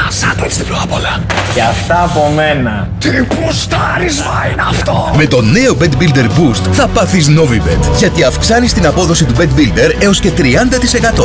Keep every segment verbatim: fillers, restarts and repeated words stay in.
Μασάτο έτσι διπλό απ' όλα. Και αυτά από μένα. Τι πουστάρισμα είναι αυτό! Με το νέο Bet Builder Boost θα πάθεις Novibet, γιατί αυξάνεις την απόδοση του Bet Builder έως και τριάντα τοις εκατό.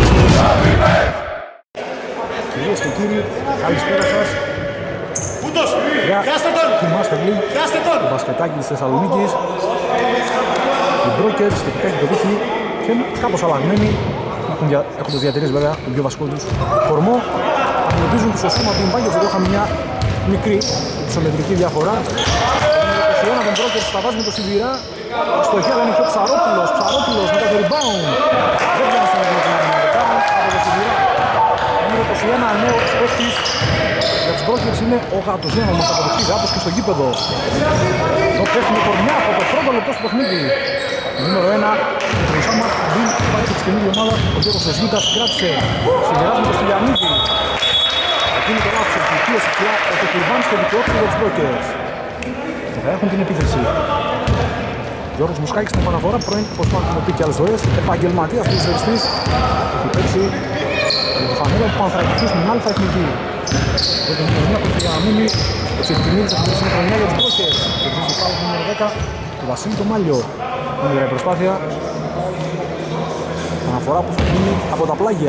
Κυρίες και κύριοι, καλησπέρα σας. Πούτος, πιάστε τον! Τη Master League, Πιάστε τον! το μπασκετάκι της Θεσσαλονίκης. Οι Brokers τελικά έχει πετύχει και κάπως αλλαγμένοι. Έχουν, δια... έχουν το διατηρήσει βέβαια τον πιο βασικό τους κορμό. Αντιμετωπίζουν τους Osama Bin Buckets, εδώ είχαμε μια μικρή ισομετρική διαφορά. Το ένα των Brokers τα βάζει με το Σιβηρά. Στο χέρι είναι και ο Ψαρόπουλος. Ψαρόπουλος μετά το rebound. Δεν βγαίνει στον rebound από το Σιβηρά. Νούμερο είκοσι ένα, νέος παίκτης για τους Brokers είναι ο Γάτος. Για να μας αποδεχτεί Γάτος και στο γήπεδο. Εδώ πέφτει κορμιά από το πρώτο λεπτό στο παιχνίδι. Νούμερο ένα, ο Osama Bin Buckets της καινούργια ομάδα. Ο Γιώργος Σεσβίτας κράτησε. Σιγεράζει με το Στυλιανίδη. Εκείνη το λάθος επιτυχίας πια ο Τεκλιβάνης και δικαιώθηκε για τους Brokers. Και θα έχουν την επίθεση. Γιώργος Μουσκάκης στην επαναφορά, πρώην, όπως πάνω έχουμε πει και άλλες φορές, επαγγελματίας του Ισβεριστής. Έχει παίξει με τη φανέλα του Πανθρακικού στην Αλφα Εθνική. Δεν τον χρονιά που για να μείνει ο Τσιρκινίδης από την χρονιά για τους Brokers. Και βρίσκει πάλι το νούμερο δέκα, του Βασίλη το Μάλιο. Είναι η προσπάθεια. Αναφορά που θα γίνει από τα πλάγια.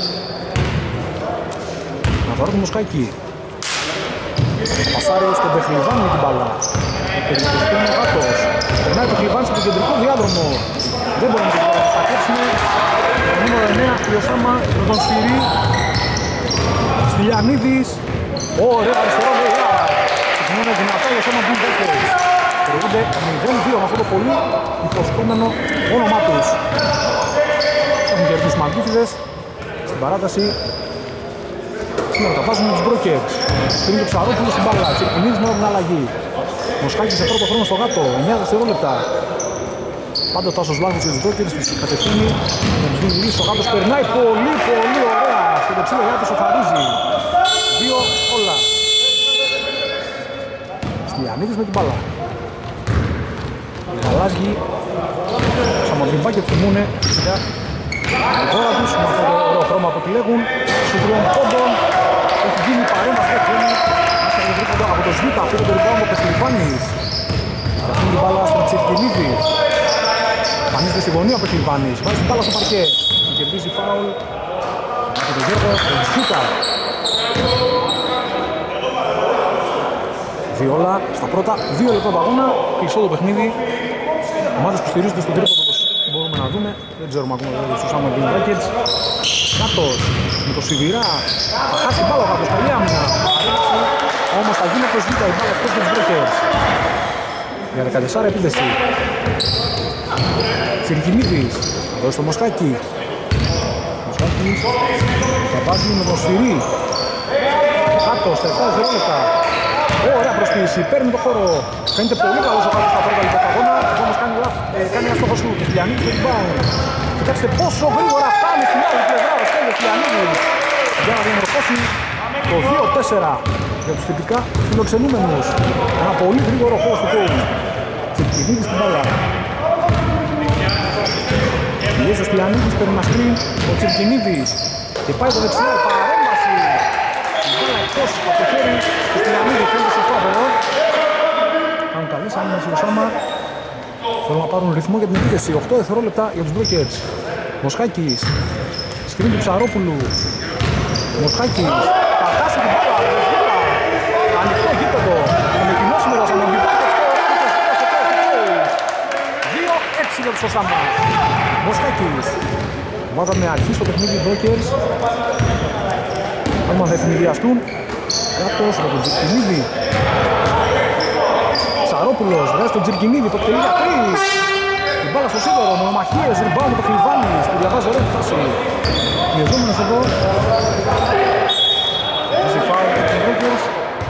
Αναφορά του Μουσκάκη. Πασάρει στον Πεχλιβάνη με την μπάλα. Ο περιπτωτικός είναι ο Γάτος. Περνάει ο Πεχλιβάνης στον κεντρικό διάδρομο. Δεν μπορεί να την πάρει. Θα κλέψουμε το νούμερο εννέα, η Osama με τον Σφυρί. Στυλιανίδης. Ωραία αριστερό, ωραία. Ξεκινούν δυνατά η Osama Bin Buckets. Προηγούνται μηδέν δύο με αυτό το πολύ υποσχόμενο όνομά τους. Έχουν κερδίσει μαγκούφιδες στην παράταση. Σήμερα τα βάζουν με τους Brokers. Πριν το Ψαρόπουλο στην μπάλα. Τσιρκινίδης με την αλλαγή. Μουσκάκης σε πρώτο χρόνο στο Γάτο. εννέα δευτερόλεπτα. Πάντα ο Τάσος Λάγκος και τους Brokers τους κατευθύνει. Με τους δύο ο Γάτος περνάει πολύ πολύ ωραία. Στο δεξί ο Γάτος οφαρίζει. Δύο όλα. Στυλιανίδης με την μπάλα. Οι Γαλάζιοι Σαμοδριμπάκια θυμούνε φυσικά την χώρα τους με αυτό το ωραίο χρώμα που επιλέγουν. Στους τριών πόντων έχει γίνει παρέμβαση εκκρέμει μέσα από το τρίποντο από το Σβίτα. Πήρε το ριμπάουντ ο Πεχλιβάνης. Καθήνει την μπάλα στον Τσιρκινίδη. Εμφανίζεται στη γωνία ο Πεχλιβάνης. Βάζει την μπάλα στο παρκέ. Κερδίζει φάουλ από τον Γιώργο τον Σβίτα. Δύο όλα στα πρώτα δύο λεπτά του αγώνα. Κλειστό το παιχνίδι. Ομάδες που στηρίζονται στον τρίποντο όπως μπορούμε να δούμε. Δεν ξέρουμε ακόμα βέβαια τους Osama Bin Buckets. Γάτος με το Σιβηρά. Θα χάσει την μπάλα ο Γάτος. Καλή άμυνα. Όμως θα γίνει από σβήτα η μπάλα εκτός των Brokers. Για δεκατέσσερα επίθεση. Τσιρκινίδης. Εδώ στο Μοσκάκι. Μοσκάκης. Θα βάζει με τον Σφυρί. Γάτος. Τερτά δευτερόλεπτα. Ωραία προσποίηση, παίρνει το χώρο. Φαίνεται πολύ καλός ο Γάτος στα πρώτα λεπτά του αγώνα. Όμως κάνει, ε, κάνει ένα στόχο σου. Στυλιανίδης με την rebound. Κοιτάξτε πόσο γρήγορα φτάνει στην άλλη πλευρά ο Στέλιος Στυλιανίδης για να διαμορφώσει το δύο τέσσερα για τους τυπικά φιλοξενούμενους. Ένα πολύ γρήγορο χώρο στο coach. Τσιρκινίδης στην μπάλα. Πιέζει ο Στυλιανίδης, παίρνει ένα screen. Ο Τσιρκινίδης και πάει το δεξιά, παρέμβαση. Η μπάλα εκτός από το χέρι του Στυλιανίδη, φαίνεται σε φάβολο. Κάνουν καλές άμυνες οι Osama. Θέλουν να πάρουν ρυθμό για την επίθεση. οκτώ δευτερόλεπτα για τους Brokers. Μοσχάκης. Σκριν του Ψαρόπουλου. Μοσχάκης. Θα χάσει την μπάλα. Ανοιχτό γήπεδο. Θα με κοινώσει με τα Σαμοντιπάκια. δύο έξι για τους Osama. Μοσχάκης. Ομάδα με αρχή στο παιχνίδι Brokers. Άμα θα εθνιδιαστούν. Κάτος από τον Τσιρκινίδη. Ψαρόπουλος, βγάζει τον Τσιρκινίδη, το εκτελεί για τρεις. Την μπάλα στο σίδερο, μονομαχίες, rebound το Πεχλιβάνης. Που διαβάζει ωραία τη φάση. Πιεζόμενος εδώ. Βάζει φάουλ από τους Brokers.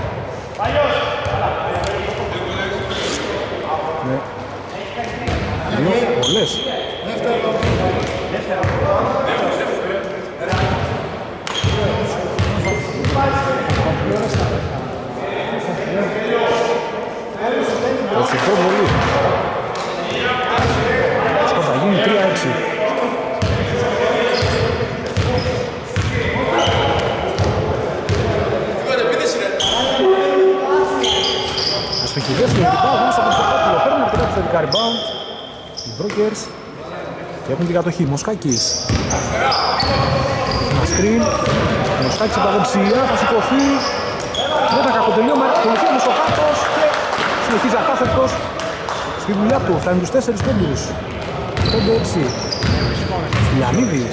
Ναι. Δύο πολλές. Προσεκτό βολή. Σκορ θα γίνει τρία έξι. Αμυντικά rebound. Οι Brokers και έχουν την κατοχή. Μοσχάκης. Ένα screen. Μοσχάκης από τα δεξιά, θα σηκωθεί. Με ένα κακοτελείωμα, ακολουθεί όμως ο Κάτος και συνεχίζει ακάθεκτος στη δουλειά του. Φτάνει τους τέσσερις πόντους. πέντε έξι. Στυλιανίδης.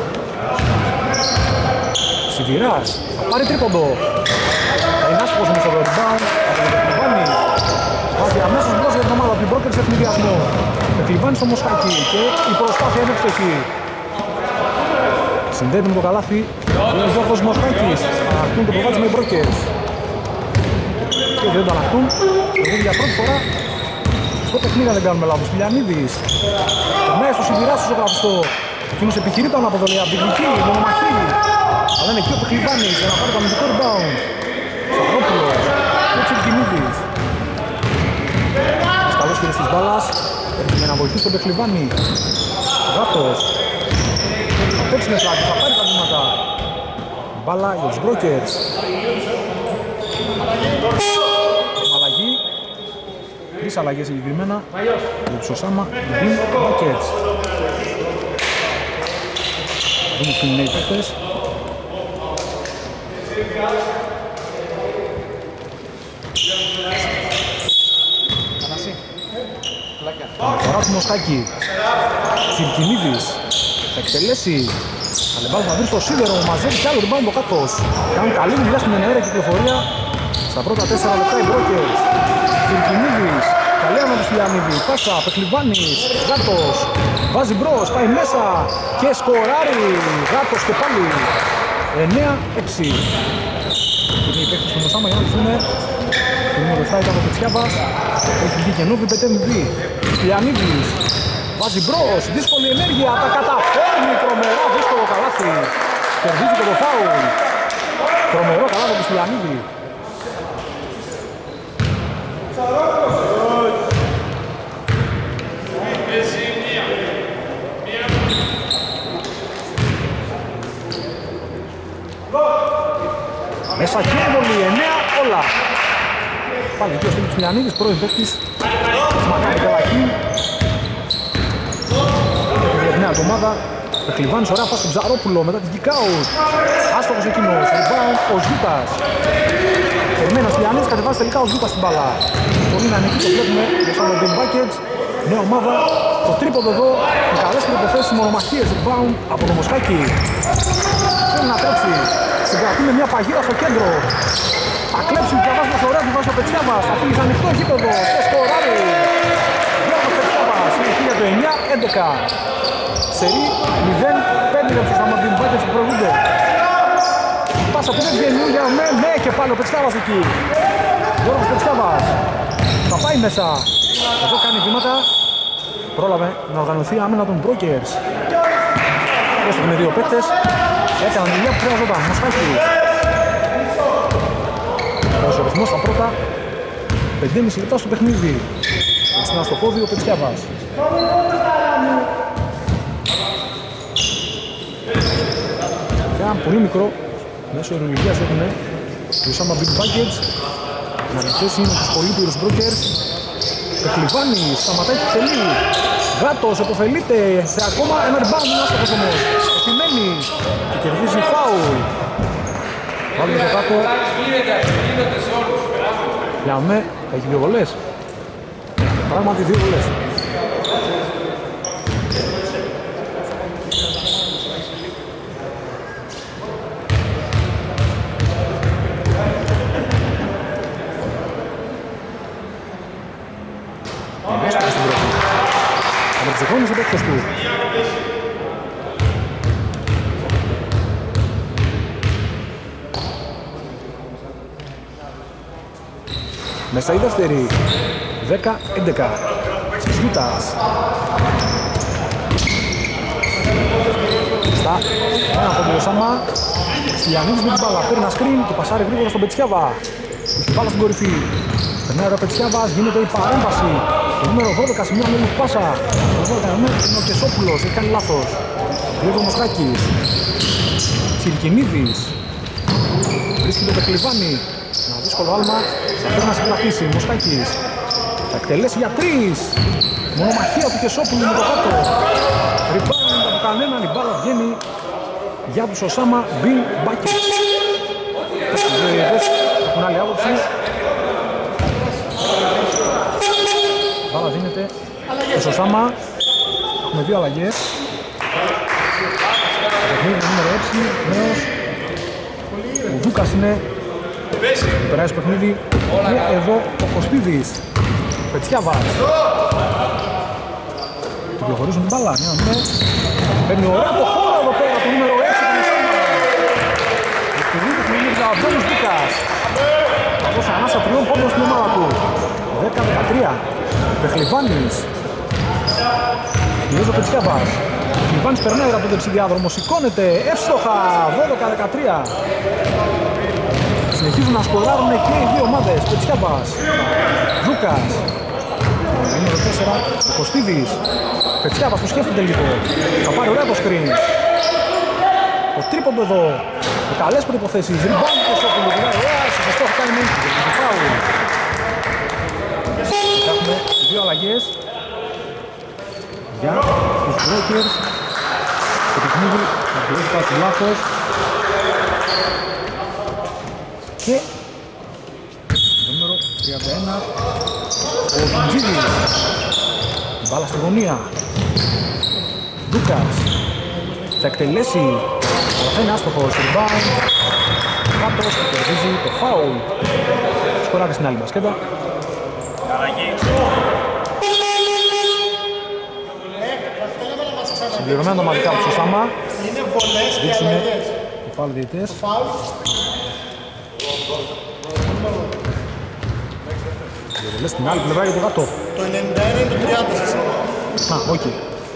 Σιβηράς. Θα πάρει τρίποντο. Θα είναι άσχος όμως το rebound. Από τον Πεκλιβάνη. Βάζει αμέσως μπρος για την ομάδα του Brokers σε ευνηδιασμό. Πεκλιβάνη στο Μοσχάκη και η προσπάθεια είναι ευστοχή. Συνδέεται με το καλάθι. Είναι ο Γιώργος Μοσχάκης. Ανακτούν το προβάδισμα οι Brokers. Και δεν το ανακτούν. Εγώ για πρώτη φορά στο παιχνίδι δεν κάνουμε λάθος. Στυλιανίδης. Περνάει στο Σιβηράς στο ζωγραφιστό. Εκείνος επιχειρεί τον αποδολή. Απτυκλική, μονομαχή. Αλλά είναι εκεί ο Πεκλιβάνης για να πάρει το αμυντικό rebound. Σαρόπουλος. Και ο Τσιρκινίδης. Καλός χειρής της μπάλας. Έρχεται να βοηθήσει τον Πεκλιβάνη. Γάτος. Θα παίξει με πλάτη, θα πάρει τα βήματα. Μπάλα για τους Brokers. Αλλαγή. Τρεις αλλαγές συγκεκριμένα. Για τους Οσάμα, Μπιν, Buckets. Δούμε ποιοι είναι οι παίκτες. Αναφορά του Μοσχάκη. Τσιρκινίδης. Θα εκτελέσει. Αλεμπάλ θα βρει στο σίδερο. Μαζεύει κι άλλο rebound ο Κάτος. Κάνουν καλή δουλειά στην εναέρια κυκλοφορία. Στα πρώτα τέσσερα λεπτά οι Brokers. Τσιρκινίδης. Καλή άμα του Στυλιανίδη. Πάσα. Πεκλιβάνης. Γάτος. Βάζει μπρος. Πάει μέσα. Και σκοράρει. Γάτος και πάλι. εννέα έξι. Είναι οι παίκτες του Μοσάμα για να τους δούμε. Το νούμερο επτά ήταν ο Πετσιάβας. Έχει βγει και νόβι πετέμβι. Στυλιανίδης. Βάζει μπρος. Δύσκολη ενέργεια. Τα καταφέρνει. Τρομερά δύσκολο καλάθι. Κερδίζει και το φάουλ. Τρομερό καλάθι του Στυλιανίδη. Μέσα και έμβολη, εννέα όλα. Πάλι εκεί ο Στέλιος Στυλιανίδης, πρώην παίκτης της Μακάμπι Τελαχή. Για την νέα εβδομάδα. Πεκλιβάνης ωραία πας στον Ψαρόπουλο μετά την kick-out. Άστοχος εκείνος, rebound ο Ζούτας. Περιμένει ο Στυλιανίδης, κατεβάζει τελικά ο Ζούτας στην μπάλα. Πολύ να είναι εκεί, το βλέπουμε για σαν τον Buckets. Νέα ομάδα, το τρίποντο εδώ, οι καλές προϋποθέσεις, μονομαχίες, rebound από το Μοσχάκη. Θέλει να τρέξει, συγκρατεί με μια παγίδα στο κέντρο. Θα κλέψει και βάζει μας ωραία, του βάζει ο Πετσιάβας. Θα φύγει ανοιχτό γήπεδο και σκοράρει. Γιώργος Πετσιάβας, είναι για το εννέα έντεκα. Σερί μηδέν πέντε για τους Αμαντίν Buckets που προηγούνται. Πάσα που δεν βγαίνει για με, ναι και πάλι ο Πετσιάβας εκεί. Γιώργος Πετσιάβας. Θα πάει μέσα. Εδώ κάνει βήματα. Πρόλαβε να οργανωθεί άμυνα των Brokers. Έστω με δύο παίκτες. Έκαναν δουλειά που χρειαζόταν. Μοσχάκη. Ο ρυθμός στα πρώτα πέντε και μισό λεπτά στο παιχνίδι. Στην στο πόδι ο Πετσιάβας. Και ένα πολύ μικρό μέσω αερολογίας έχουμε τους Amabin Buckets να αντιθέσει με τους πολύπυρους Brokers. Πεκλιβάνης, σταματάει και τελεί. Γάτος, επωφελείται σε ακόμα ένα rebound, είναι άστοχος όμως. Επιμένει και κερδίζει φάουλ. Βάλουμε το κάτω. Λιαμέ, έχει δύο βολές. Πράγματι δύο βολές. Αμερτζεχώνει σε παίκτες του. Μέσα η δεύτερη. δέκα έντεκα. Στις Γιούτας. Στα ένα από τον Οσάμα. Στυλιανίδης με την μπάλα. Παίρνει ένα σκριν και πασάρει γρήγορα στον Πετσιάβα. Έχει μπάλα στην κορυφή. Περνάει ο Πετσιάβας, γίνεται η παρέμβαση. Το νούμερο δώδεκα σε μια μέλη πάσα. Το δώδεκα είναι ο Κεσόπουλος, έχει κάνει λάθος. Βλέπει ο Μοσχάκης. Τσιρκινίδης. Βρίσκει το Πεκλιβάνη. Ένα δύσκολο άλμα. Θα πρέπει να συγκρατήσει. Μοσχάκης. Θα εκτελέσει για τρεις. Μονομαχία του Κεσόπουλου με το κάτω. Rebound από κανέναν, η μπάλα βγαίνει για τους Οσάμα Μπιν Μπάκετ. Οι δύο ιδιαίτες έχουν άλλη άποψη. Μπάλα δίνεται στους Οσάμα. Έχουμε δύο αλλαγές. Παιχνίδι νούμερο έξι, νέος. Ο Δούκας είναι περάσει στο παιχνίδι. Και εδώ ο Κωστίδης. Πετσιάβας. Του προχωρήσουν την μπάλα. Ναι, ναι. Παίρνει ωραία το χώρο εδώ πέρα, το νούμερο έξι. Παιχνίδι του παιχνίδι ο Αντώνης Δούκας. Αυτός ανάσα τριών πόντων στην ομάδα του. δέκα δεκατρία. Πεχλιβάνης. Κυρίως ο Πετσιάβας. Ο Πεχλιβάνης περνάει από το δεξιδιάδρομο. Σηκώνεται εύστοχα. δώδεκα δεκατρία. Συνεχίζουν να σκοράρουν και οι δύο ομάδες. Πετσιάβας. Δούκας. Νούμερο τέσσερα. Ο Κωστίδης. Πετσιάβας το σκέφτεται λίγο. Θα πάρει ωραία το screen. Το τρίποντο εδώ. Με καλές προϋποθέσεις. Ριμπάουν και στο κουλουγρά. Ωραία. Σωστό θα κάνει μέντικο. Το φάουλ. Έχουμε δύο αλλαγές για τους Breakers. Το παιχνίδι θα μπορέσει να πάρει λάθος. Και το νούμερο τριάντα ένα ο Κιντζίδης. Μπάλα στη γωνία. Δούκας θα εκτελέσει, αλλά θα είναι άστοχος. Rebound. Κάτος και κερδίζει το φάουλ. Σκοράρει στην άλλη μπασκέτα. Συμπληρωμένα τα μαδικά του Σάμα. Δείξουνε το φάουλ διαιτητές. Λες στην άλλη πλευρά για το κάτω. Το ενενήντα ένα είναι το τριάντα σας. Α, οκ. Okay.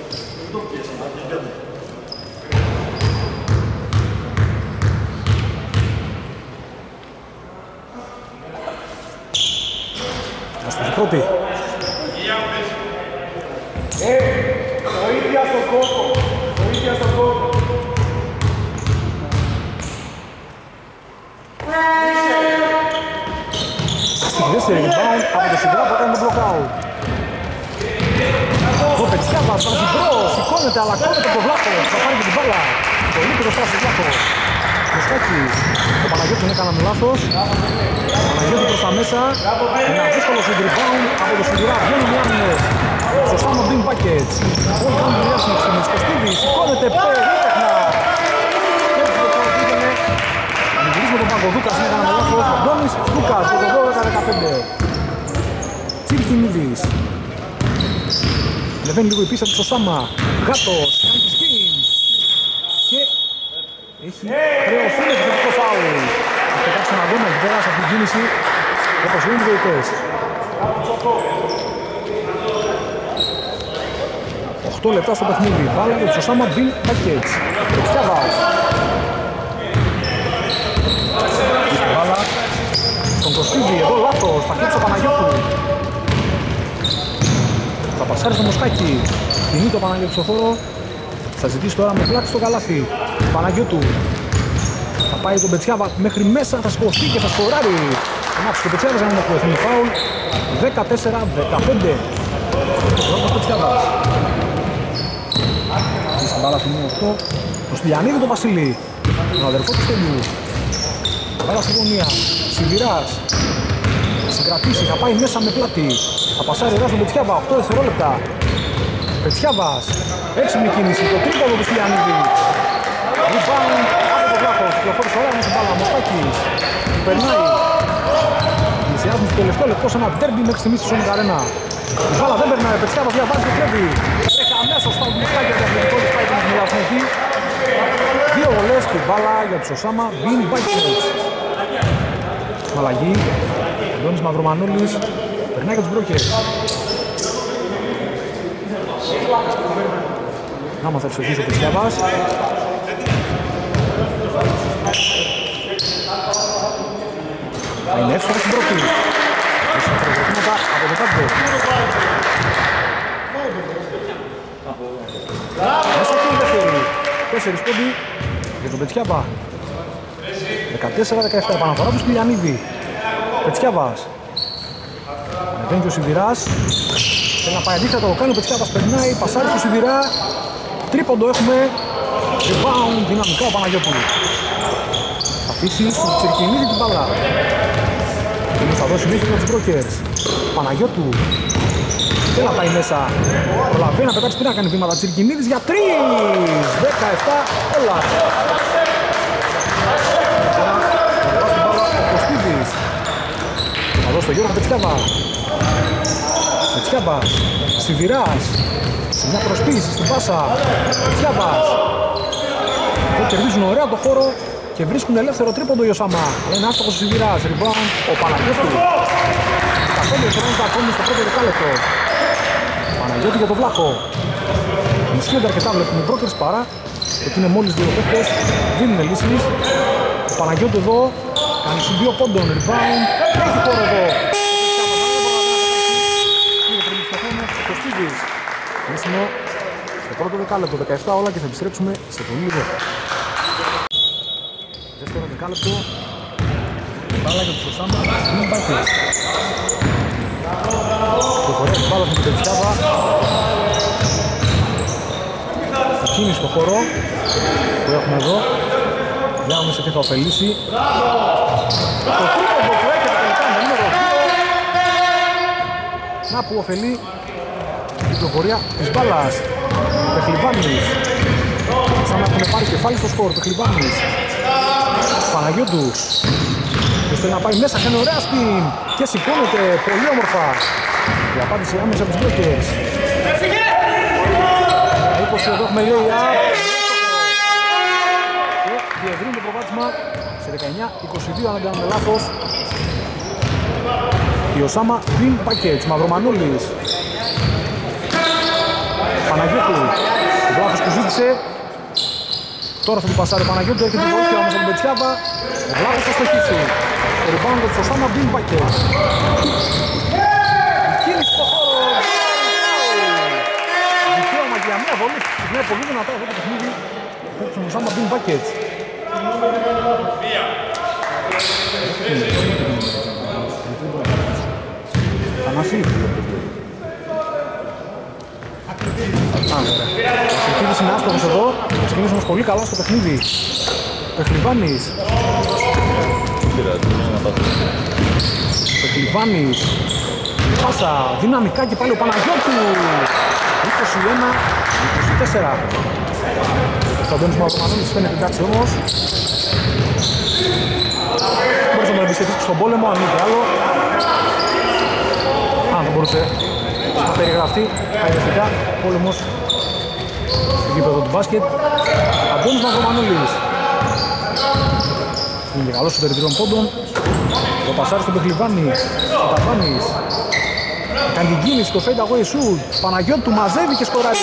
Αστοχή πρώτη. Ε, το ίδια στον κόπο. Το ίδια στον κόπο. Στη δεύτερη rebound από το Σιγκρά που έκανε το blockout. Ο Πετσιάβας βάζει μπρος, σηκώνεται αλλά κόβεται το Βλάχος. Θα πάρει και την μπάλα. Πολύ μπροστά στο Βλάχος. Μεστάκης. Ο Παναγιώτης έκαναν λάθος. Ο Παναγιώτης προς τα μέσα. Ένα δύσκολο rebound από το Σιγκρά. Βγαίνουν οι άμυνες. Στο Σάμο Μπιν Μπάκετς. Όλοι κάνουν δουλειά στην εξήνη. Κωστίδης σηκώνεται περίπτεχνα. Ανηγυρίζουμε τον Παγκοδούκας, είναι κανένα λάθος. Αντώνης Δούκας, το δώδεκα δεκαπέντε. Τσίρκινίδης. Λεβαίνει λίγο η πίστα του στο Σάμα. Γάτος, κάνει τη σπιν. Και έχει χρεωθεί με το θετικό φάουλ. Θα πετάξει τον Αντώνα, έχει πέρασε αυτή την κίνηση. Όπως λένε οι διαιτητές. οκτώ λεπτά στο παιχνίδι. Μπάλα για το Σάμα Μπιν Μπάκετς. Πετσιάβας. Μπάλα στον Κωστίδη, εδώ λάθος, θα κλείψει ο Παναγιώτου. Θα πασάρει στο Μοσκάκι, κινείται ο Παναγιώτου στο χώρο. Θα ζητήσει τώρα με πλάτη στο καλάθι. Παναγιώτου θα πάει τον Πετσιάβα μέχρι μέσα, θα σκοθεί και θα σκοράρει. Θα μάθει τον Πετσιάβα για να μην έχει φάουλ. δεκατέσσερα δεκαπέντε. Πρώτος Πετσιάβας. Στην μπάλα στο νούμερο οκτώ. Το Στυλιανίδη τον Βασίλη, τον αδερφό του Στέλιου. Μπάλα στη γωνία, Σιβηράς. Συγκρατήσει, θα πάει μέσα με πλάτη. Θα πασάρει εδώ στον Πετσιάβα, οκτώ δευτερόλεπτα. Πετσιάβας, έξυπνη κίνηση, το τρίποδο του Στυλιανίδη. Rebound από το Βλάχος, κυκλοφόρησε ωραία με την μπάλα, Μοστάκης. Περνάει. Πλησιάζουν στο τελευταίο λεπτό σε ένα ντέρμπι μέχρι στιγμής στη Sonic Arena. Η μπάλα δεν περνάει, Πετσιάβας διαβάζει και τρέβει. Έχει αμέσως στα Μοστάκη για διαφορετικό της πάει την μοιρασμό εκεί. Δύο βολές και μπάλα για τους Οσάμα Μπιν Μπάκετς. Μαλαγή, Αντώνης Μαυρομανούλης, περνάει για τους Μπρόκερ. Άμα θα εξοχίσει ο Πετσιάβας. Θα είναι εύστοχος στην πρώτη. Μέσα τα προβοκίματα από το κάτω. Μέσα και η δεύτερη. Τέσσερις πόντι για τον Πετσιάβα. δεκατέσσερα δεκαεπτά επαναφορά του Στυλιανίδη. Πετσιάβας. Ανεβαίνει και ο Σιβηράς. Θέλει να πάει αντίθετα, το κάνει, ο Πετσιάβας περνάει, πασάρι στο Σιδηρά. Τρίποντο έχουμε. Rebound, δυναμικά ο Παναγιώτου. Θα αφήσει στον Τσιρκινίδη την μπάλα. Εμείς θα δώσει συνέχεια για τους Brokers. Παναγιώτου. Θέλει να πάει μέσα. Προλαβαίνει να πετάξει πριν να κάνει βήματα. Τσιρκινίδης για τρεις. δεκαεπτά όλα. Ο Κωστίδης. Θα δώσει τον Γιώργο Πετσιάβα. Πετσιάβας. Σιδηράς. Σε μια προσποίηση στην πάσα. Πετσιάβας. Εδώ κερδίζουν ωραία το χώρο και βρίσκουν ελεύθερο τρίποντο η Οσάμα. Ένα άστοχος ο Σιδηράς. Rebound ο Παναγιώτου. Τα πέντε δευτερόλεπτα ακόμη στο πρώτο δεκάλεπτο. Παναγιώτη για τον Βλάχο. Ενισχύονται αρκετά, βλέπουμε οι Brokers παρά ότι είναι μόλις δύο παίκτες, δίνουν λύσεις. Ο Παναγιώτου εδώ κάνει συν δύο πόντων, rebound, έχει χώρο εδώ. Το Στίβης. Μίσιμο στο πρώτο δεκάλεπτο, δεκαεπτά όλα και θα επιστρέψουμε σε πολύ λίγο. Δεύτερο δεκάλεπτο, μπάλα για τους Οσάμα, είναι μπάκες. Το χωρί την μπάλα στην Πετσιάβα. Θα κίνει στο χώρο που έχουμε εδώ. Για να δούμε σε τι θα ωφελήσει. Το τρίποντο που έρχεται τελικά με νούμερο δύο. Να που ωφελεί την κυκλοφορία της μπάλας. Πεχλιβάνης. Σαν να έχουν πάρει κεφάλι στο σκορ. Πεχλιβάνης. Παναγιώτου. Και θέλει να πάει μέσα, κάνει ωραία σπιν και σηκώνεται πολύ όμορφα. Η απάντηση άμεσα από τους Brokers. είκοσι εδώ έχουμε λέει και διευρύνει το προβάδισμα σε δεκαεννιά είκοσι δύο αν δεν κάνουμε λάθος. Η Οσάμα Green Package, Μαυρομανούλης. Παναγιώτου, ο Βλάχος που ζήτησε. Τώρα θα του πασάρει ο Παναγιώτου, έρχεται η βοήθεια όμως από τον Πετσιάβα. Ο Βλάχος θα στοχίσει. Το rebound του Οσάμα Green Package. Η κίνηση στο χώρο. Δικαίωμα για μια βολή. Είναι πολύ δυνατά αυτό το παιχνίδι. Το Οσάμα Green Package. Θανάση. Ο Σερκίδης είναι άστοχος εδώ. Θα ξεκινήσει όμως πολύ καλά στο παιχνίδι. Πεχλιβάνης. Πεχλιβάνης. Πάσα δυναμικά και πάλι ο Παναγιώτου. είκοσι ένα είκοσι τέσσερα. Ο Αντώνης Μαυρομανούλης φαίνεται εντάξει όμως. Μπορείς να τον εμπιστευτείς στον πόλεμο, αν είναι άλλο. Αν δεν μπορούσε να περιγραφτεί αεραστικά πόλεμος στο γήπεδο του μπάσκετ. Αντώνης Μαυρομανούλης. Είναι καλός στο τεριτριών πόντων. Το πασάρι στον Πεχλιβάνη. Ο Ταβάνης. Κάνει την κίνηση στο fade away shoot. Παναγιώτου μαζεύει και σκοράρει.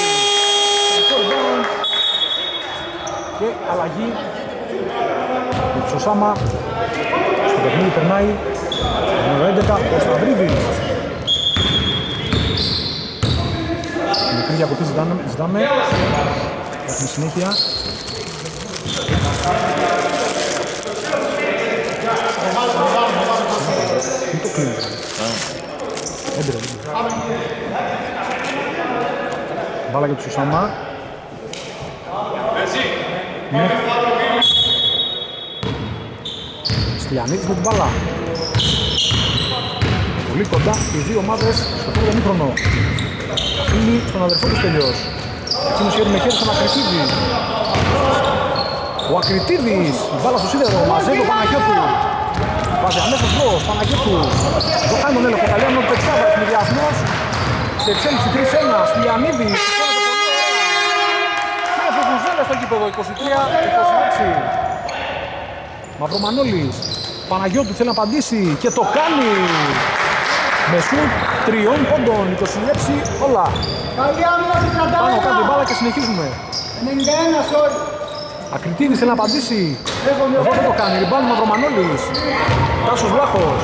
Και αλλαγή. Η Οσάμα στο παιχνίδι περνάει νούμερο έντεκα ο Σταυρίδης. Μικρή διακοπή ζητάμε, ζητάμε. Έχουμε συνέχεια. Μην το κλείνεις. Έμπειρα, μπάλα για τους Οσάμα. Ναι. Στυλιανίδης με την μπάλα. Πολύ κοντά οι δύο ομάδες στο πρώτο ημίχρονο. Αφήνει στον αδερφό του Στέλιος. Εκείνος χέρι με χέρι στον Ακριτίδη. Ο Ακριτίδης, η μπάλα στο σίδερο, μαζεύει ο Παναγιώτου. Βάζει αμέσως μπρος, Παναγιώτου. Εδώ κάνει τον έλεγχο, καλή ο Πετσιάβας, συνδυασμός. Σε εξέλιξη τρία ένα, Στυλιανίδης. Και Βουβουζέλα στο γήπεδο, είκοσι τρία είκοσι έξι. Μαυρομανόλης, Παναγιώτου θέλει να απαντήσει και το κάνει. Με σουτ τριών πόντων, είκοσι έξι όλα. Πάνω κάτω την μπάλα και συνεχίζουμε. ενενήντα ένα sorry. Ακριτίδης θέλει να απαντήσει. Εδώ δεν το κάνει, ριμπάουν Μαυρομανόλης. Τάσος Βλάχος.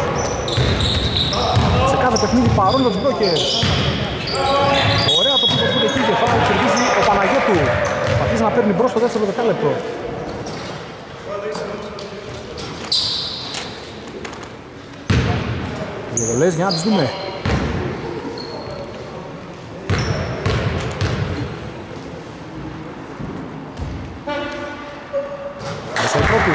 Σε κάθε παιχνίδι παρόλο τους Brokers. Ωραία το πίσω του εκεί και φάουλ κερδίζει ο Παναγιώτου. Αρχίζει να παίρνει μπρος στο δεύτερο δεκάλεπτο. Διαδολές για να τις δούμε. η πρώτη.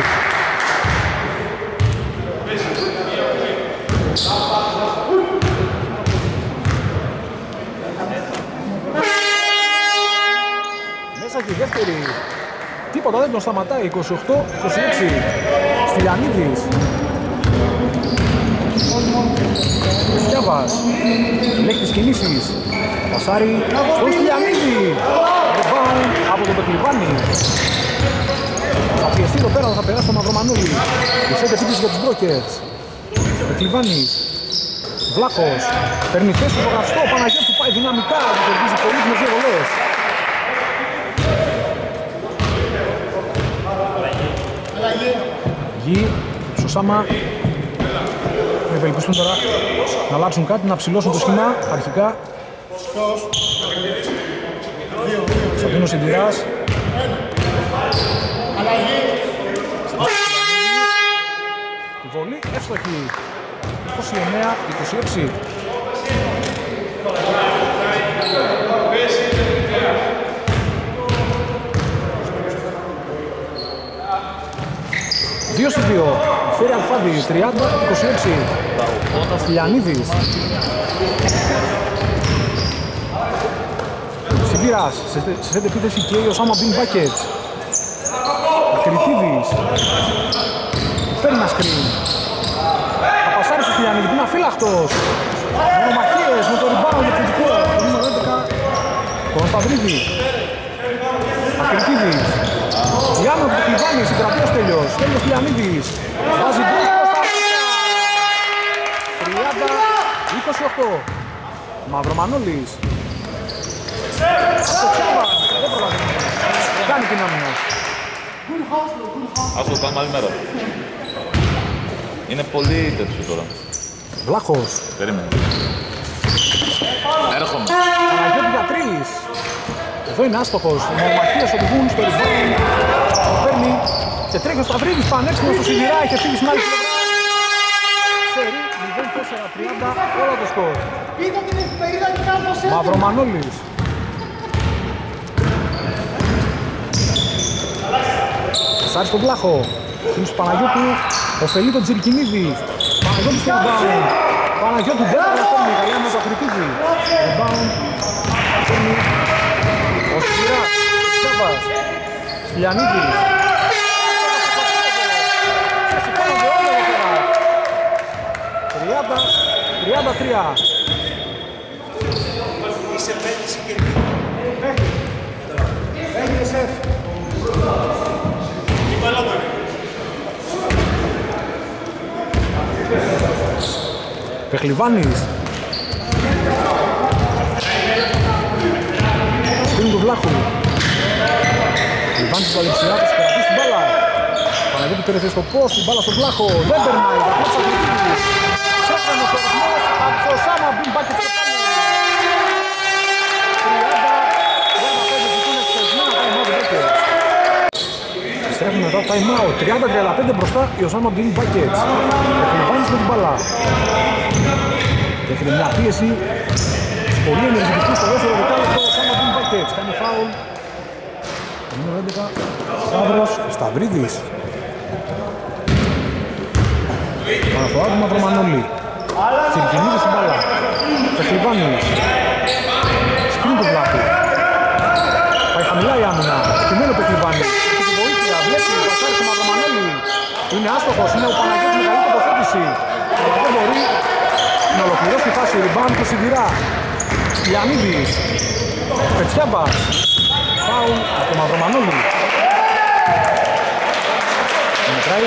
Μέσα και η δεύτερη. Τίποτα δεν τον σταματάει. είκοσι οκτώ είκοσι έξι. Στυλιανίδης. Στιάβας. Ελέγχει τις κινήσεις. Πασάρι στον Στυλιανίδη. Rebound από τον Πεκλιβάνη. Θα πιεστεί εδώ πέρα, θα περάσει τον Μαυρομανούλη. Δεσέντε επίθεση για τους Μπρόκετς. Πεκλιβάνης. Βλάχος. Παίρνει θέση στο γραφστό. Ο Παναγιώτου πάει δυναμικά. Του κερδίζει πολύ με δύο βολές. Γη, στο Σάμα. Με ευελπιστούν τώρα να αλλάξουν κάτι, να ψηλώσουν το σχήμα αρχικά. Σαντίνος Συντηράς. Η βολή εύστοχη. είκοσι εννέα είκοσι έξι. Δύο στις δύο. Φέρει Αλφάδη, τριάντα είκοσι έξι. Στυλιανίδης. Σιδήρας, σε σέντε επίθεση και ο Σάμα Μπιν Μπάκετς. Ακριτίδης. Παίρνει ένα σκριν. Θα πασάρει στο Στυλιανίδη, που είναι αφύλακτος. Μονομαχίες με το rebound επιθετικό. Νούμερο έντεκα. Κωνσταντρίδη. Ακριτίδης. Διάνο του Κλιβάνης, συγκρατεί ο Στέλιος. Στέλιος Στυλιανίδης. Βάζει μπροστά. τριάντα είκοσι οκτώ. Μαυρομανόλης. Στο Τσάβα. Δεν προλαβαίνει. Κάνει την άμυνα. Ας το κάνουμε άλλη μέρα. Είναι πολύ τέτοιο τώρα. Βλάχος. Περίμενε. Έρχομαι. Παναγιώτη για τρεις. Εδώ είναι άστοχος. Οι μονομαχίες οδηγούν στο rebound. Το παίρνει και τρέχει ο Σταυρίδης πανέξυπνος στο Σιδηρά. Έχει φύγει στην άλλη πλευρά. Σερί μηδέν τέσσερα τριάντα όλα το σκορ. Μαυρομανόλης. Σάρι στον Βλάχο. Φύγει του Παναγιώτου. Ωφελεί τον Τζιρκινίδη. Παναγιώτου στο rebound. Παναγιώτου δεν καταφέρνει. Καλιά με το Ακριτίδη. Rebound. Παίρνει ο Σιδηράς. Τσάβας. Στυλιανίδης. Σηκώνονται όλοι εδώ πέρα. τριάντα τριάντα τρία. Είσαι πέτηση και μέχρι. Έγινε σεφ. Πεχλιβάνης. Σκριν του Βλάχου. Πεχλιβάνης του Αλεξιάδης, κρατεί στην μπάλα. Παναγιώτη πήρε θέση στο post, την μπάλα στον Βλάχο. Δεν περνάει, τα κλέψα Αγριτίδης. Ξέφρενος ο ρυθμός από το Σάμα Μπιν Μπάκετς και πάλι. τριάντα πέντε ζητούν εξαιρετικά time out Μπάκετς. Επιστρέφουν μετά το time out. τριάντα τριάντα πέντε μπροστά η Osama Bin Buckets. Πεχλιβάνης με την μπάλα. Έχει μια πίεση πολύ ενεργητική στο δεύτερο δεκάλεπτο. Ο Osama Bin Buckets κάνει φάουλ. Το νούμερο έντεκα, Σταύρος Σταυρίδης. Αναφορά του Μαυρομανόλη. Τσιρκινίδης στην μπάλα. Πεχλιβάνης. Σκριν του Βλάχου. Πάει χαμηλά η άμυνα. Επιμένει ο Πεχλιβάνης. Έχει τη βοήθεια. Βλέπει. Βασάρει του Μαυρομανόλη. Είναι άστοχος. Είναι ο Παναγιώτης με καλή τοποθέτηση. Αλλά δεν μπορεί να ολοκληρώσει τη φάση. Rebound του Σιδηρά. Στυλιανίδης. Πετσιάμπας. Φάουλ από το Μαυρομανόλη. Μετράει.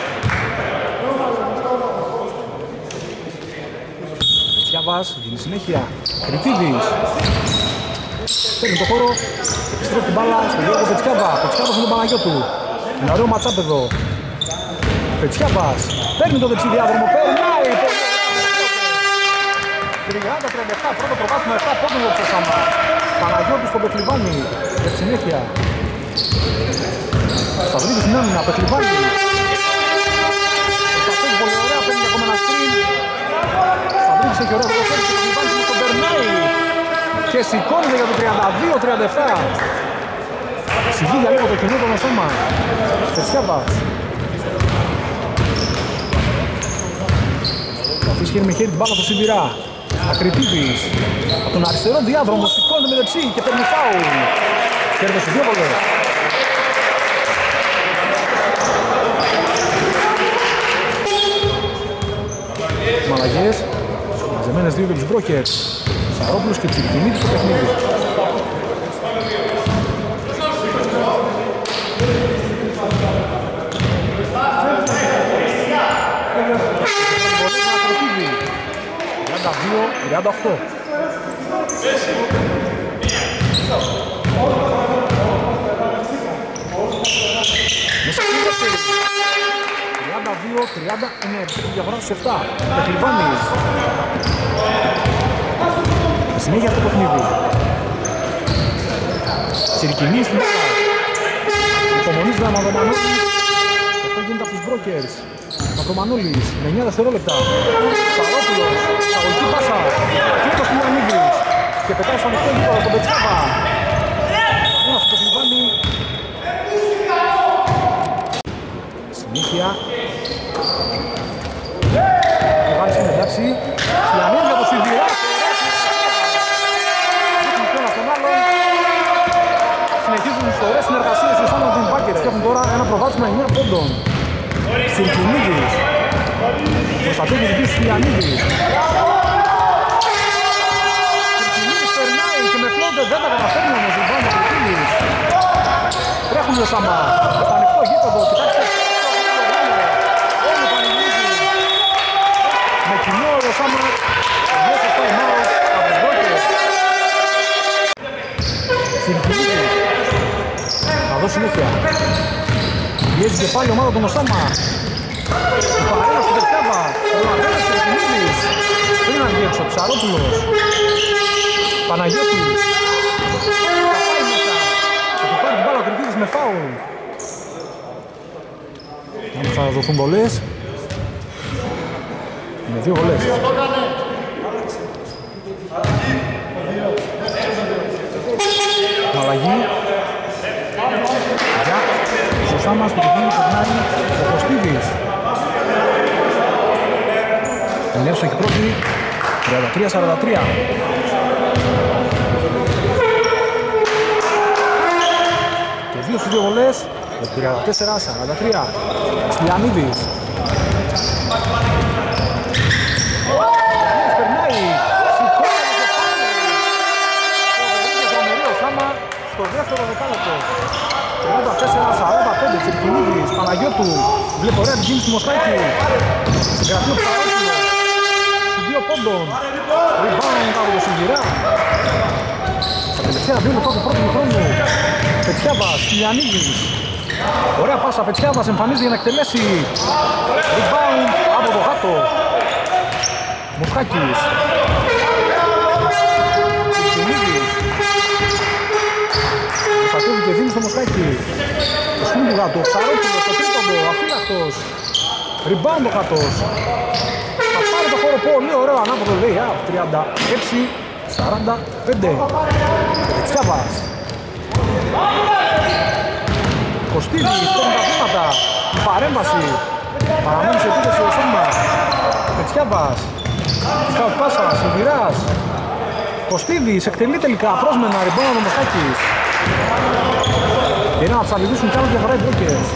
Πετσιάμπας. Δίνει συνέχεια. Κριτίδης. Παίρνει το χώρο. Επιστρέφει την μπάλα στον Γιώργο Πετσιάμπα. Πετσιάμπας με τον Παναγιώτου. Είναι ωραίο ματσάπ εδώ. Πετσιάμπας. Παίρνει το δεξί διάδρομο. Περνάει. τριάντα τριάντα επτά. Πρώτο προβάσμα επτά πόντων από το Σάμα. Παναγιώτου στον Πεχλιβάνη. Για τη συνέχεια. Σταυρίδης στην άμυνα. Πεχλιβάνη. Σταυρίδης πολύ ωραία. Παίρνει ακόμα ένα σκριν. Σταυρίδης έχει ωραία προφέρει. Πεχλιβάνη με τον περνάει. Και σηκώνεται για το τριάντα δύο τριάντα επτά. Σιγή για λίγο το κοινό τον Οσόμα. Πετσιάβας. Θα αφήσει χέρι με χέρι την μπάλα στο Σιβηρά. Ακριτίδης. Από τον αριστερό διάδρομο σηκώνεται με δεξί και παίρνει φάουλ. Κέρδωσε δύο βολές. Μαλαγιές. Μαζεμένες δύο για τους Μπρόκερς. Σαρόπουλος και Τσιρικινίδης στο παιχνίδι. τριάντα δύο τριάντα οκτώ. τριάντα δύο τριάντα εννέα. Διαφορά στους επτά. Πεχλιβάνης. Συνέχεια στο παιχνίδι. Τσιρικινής στην μπάλα. Υπομονής Μαυρομανόλης. Αυτό γίνεται από τους Μπρόκερς. Μαυρομανόλης με εννέα δευτερόλεπτα. Σαρόπουλος. Αγωγική πάσα. Κλείτος του Ιαννίδης. Και πετάει στο ανοιχτό γήπεδο τον Πετσάβα. Ένα στο Πεχλιβάνη. Συνήθεια. Ο Βάνης είναι εντάξει. Ιαννίδης για το Σιβηρά. Συνεχίζουν τις ωραίες συνεργασίες στους άνω των Buckets και έχουν τώρα ένα προβάδισμα εννέα πόντων. Σιρκινίδης. Προστατεύει την πίστη του Ιαννίδης. Σιρκινίδης περνάει και με φλόντε δεν τα καταφέρνει όμως η μπάνη Σιρκινίδης. Τρέχουν το Σαμά. Στο ανοιχτό γήπεδο, κοιτάξτε. Όλοι πανηγυρίζουν. Με κοινό ο Σαμά. Μέσα στο time-out από τους Buckets. Σιρκινίδης. Θα δώσει συνέχεια. Πιέζει και πάλι η ομάδα του Οσάμα. Η παρέλα στην Πετσιάβα. Προλαβαίνεις ο Σιρκινίδης. Πριν να βγει έξω. Ψαρόπουλος. Παναγιώτης. Θα πάει μέσα. Θα του πάρει την μπάλα ο Κριτίδης με φάουλ. Αν θα δοθούν βολές. Είναι δύο βολές. Αλλαγή. Για ο Σάμας του παιχνίδι περνάει ο Κωστίδης. Η Νεύσο έχει πρώτη τριάντα τρία σαράντα τρία. Και δύο στους δύο βολές τριάντα τέσσερα σαράντα τρία. Στυλιανίδης. Περνάει. Σηκώνει και πάλι. Το τρομερή ο Σάμα στο δεύτερο δεκάλεπτο. τριάντα τέσσερα σαράντα πέντε. Τσιρκινίδης, Παναγιώτου. Βλέπει ωραία την κίνηση του Μοσχάκη. Συγκρατεί ο Ψαρόπουλος. Στους δύο πόντων. Rebound από το Σιβηρά. Στα τελευταία δύο λεπτά του πρώτου χρόνου. Πετσιάβας, Στυλιανίδης. Ωραία πάσα, Πετσιάβας εμφανίζει για να εκτελέσει. Rebound από το γάτο. Μοσχάκης. Τσιρκινίδης. Προστατεύει και δίνει στο Μοσχάκη. Το σκούνι του γάτου, Ψαρόπουλος στο τρίποντο, αφύλακτος. Rebound ο γάτος. Θα πάρει το χώρο πολύ ωραίο ανάποδο λέει, τριάντα έξι σαράντα πέντε. Πετσιάβας. Κωστίδης, παίρνει τα βήματα. Η παρέμβαση. Παραμένει σε επίθεση ο Σόμα. Πετσιάβας. Σκάουτ πάσα, Σιβηράς. Κωστίδης, εκτελεί τελικά, πρόσμενα, rebound ο Μοσχάκης. Και είναι να ψαλιδίσουν κι άλλο διαφορά οι Μπρόκερς.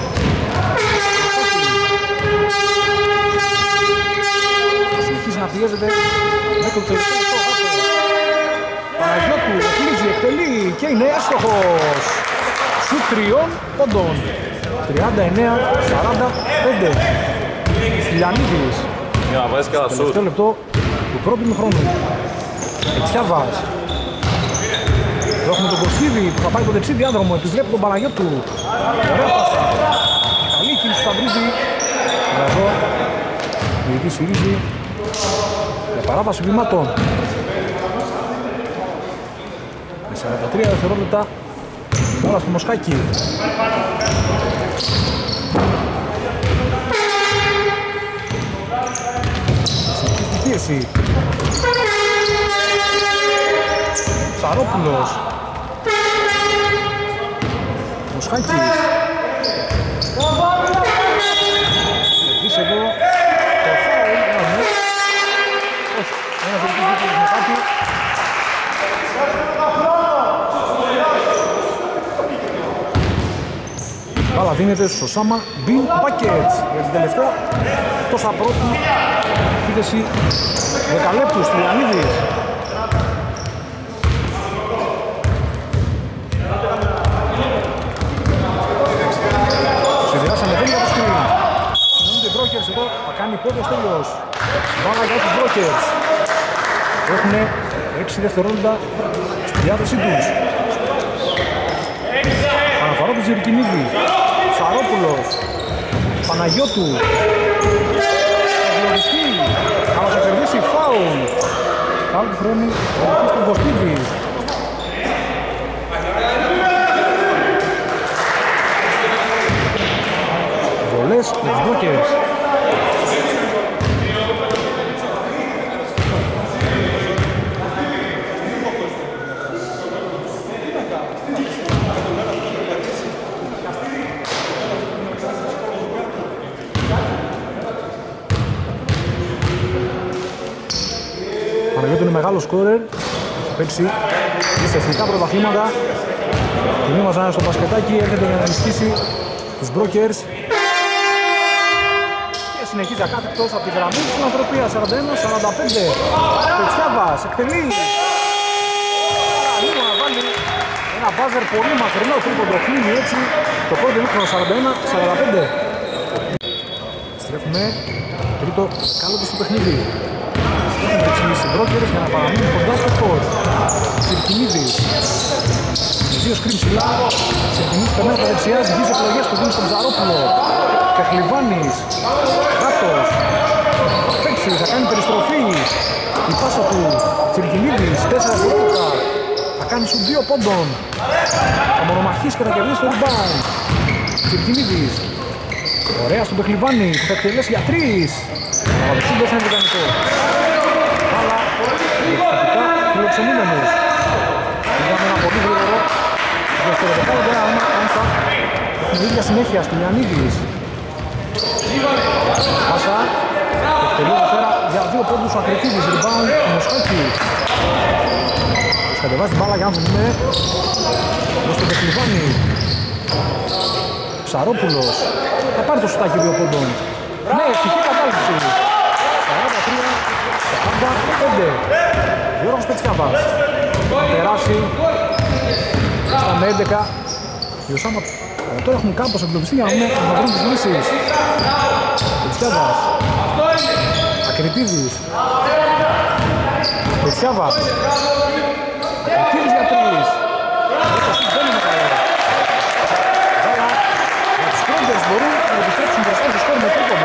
Θα συνεχίσει να πιέζεται μέχρι το τελευταίο λεπτό. Παναγιώτου, εκλείζει, εκτελεί και είναι εύστοχος. Σου τριών πόντων. τριάντα εννέα σαράντα πέντε. Στυλιανίδης. Για να βάζεις καλά σουτ. Τελευταίο λεπτό του πρώτου χρόνου. Πετσιάβας. Εδώ έχουμε τον Κωστίδη που θα πάει το δεξί διάδρομο, επιστρέφει τον Παναγιώτου. Ωραία πάσα. Καλή κίνηση του Σταυρίδη. Εδώ ο διαιτητής σφυρίζει για παράβαση βημάτων. Με σαράντα τρία δευτερόλεπτα όλα στο Μοσχάκη. Συνεχίζει την πίεση. Ψαρόπουλος. Μοσχάκης. Επίσης εδώ το φάουλ, ένα ναι. Όχι, ένας δελτής δίπλα του Μοσχάκη. Μπάλα δίνεται στο Σάμα Μπιν Μπάκετς για την τελευταία τόσα πρώτη επίθεση δεκαλέπτου του Ιαννίδης. Συνδυάσαμε εδώ για το σκριν. Συνδυάζονται οι Brokers εδώ, θα κάνει πόδιο τέλος. Μπάλα για τους Brokers. Έχουν έξι δευτερόλεπτα στη διάθεσή τους. Αναφορά του Ζηρκινίδη. Σαρόπουλος. Παναγιώτου. Διοδιστή. Αλλά θα κερδίσει φάουλ. Φάουλ του χρόνου ο στον Κωστίδη. Βολές για τους Brokers. Παναγιώτου είναι μεγάλο σκόρερ, έχει παίξει σε εθνικά πρωταθλήματα. Τιμήμαζαν στο μπασκετάκι, έρχεται για να ενισχύσει τους Brokers. Και συνεχίζει ακάθεκτος από τη γραμμή της Φιλανθρωπίας, σαράντα ένα σαράντα πέντε. Πετσιάβας, εκτελεί. Λίγο να βάλει ένα μπάζερ πολύ μακρινό τρίποντο, κλείνει έτσι το πρώτο ημίχρονο σαράντα ένα σαράντα πέντε. Στρέφουμε τρίτο καλό του στο παιχνίδι. Έχουν ξεκινήσει οι Brokers για να παραμείνουν κοντά στο σκορ. Συρκινίδης. Με δύο σκριν ψηλά. Συρκινίδης περνάει από τα δεξιά, ζυγίζει επιλογές που δίνει στον Ψαρόπουλο. Καχλιβάνης. Κράτος. Παίξει, θα κάνει περιστροφή. Η πάσα του Συρκινίδης. Τέσσερα δευτερόλεπτα. Θα κάνει σου δύο πόντων. Θα μονομαχίσει και θα κερδίσει το rebound. Συρκινίδης. Ωραία στον Πεχλιβάνη που θα εκτελέσει για τρεις. Ο Αλεξίνδος είναι βιτανικό. Αλλά διευθυντικά φιλοξενούμενος. Είδαμε ένα πολύ γρήγορο δευτεροδεκάλεπτο δράμα, αν θα έχουμε ίδια συνέχεια στην Ιαννίδης. Πάσα, εκτελεί εδώ πέρα για δύο πόντους ο Ακριτίδης, rebound του Μοσχάκη. Κατεβάζει την μπάλα για να δούμε προς τον Πεχλιβάνη. Ψαρόπουλος, θα πάρει το σουτάκι δύο πόντων. Ναι, ευτυχή κατάληξη. σαράντα τρία σαράντα πέντε. Γιώργος Πετσιάβας. Θα περάσει στα με έντεκα. Οι Οσάμα τώρα έχουν κάπως εγκλωβιστεί για να δούμε να βρουν τις λύσεις. Πετσιάβας. Ακριτίδης. Πετσιάβας. Ακριτίδης για τρεις. Δεν είναι καλό. Οι Brokers μπορούν να επιστρέψουν μπροστά στο σκορ με τρίποντο.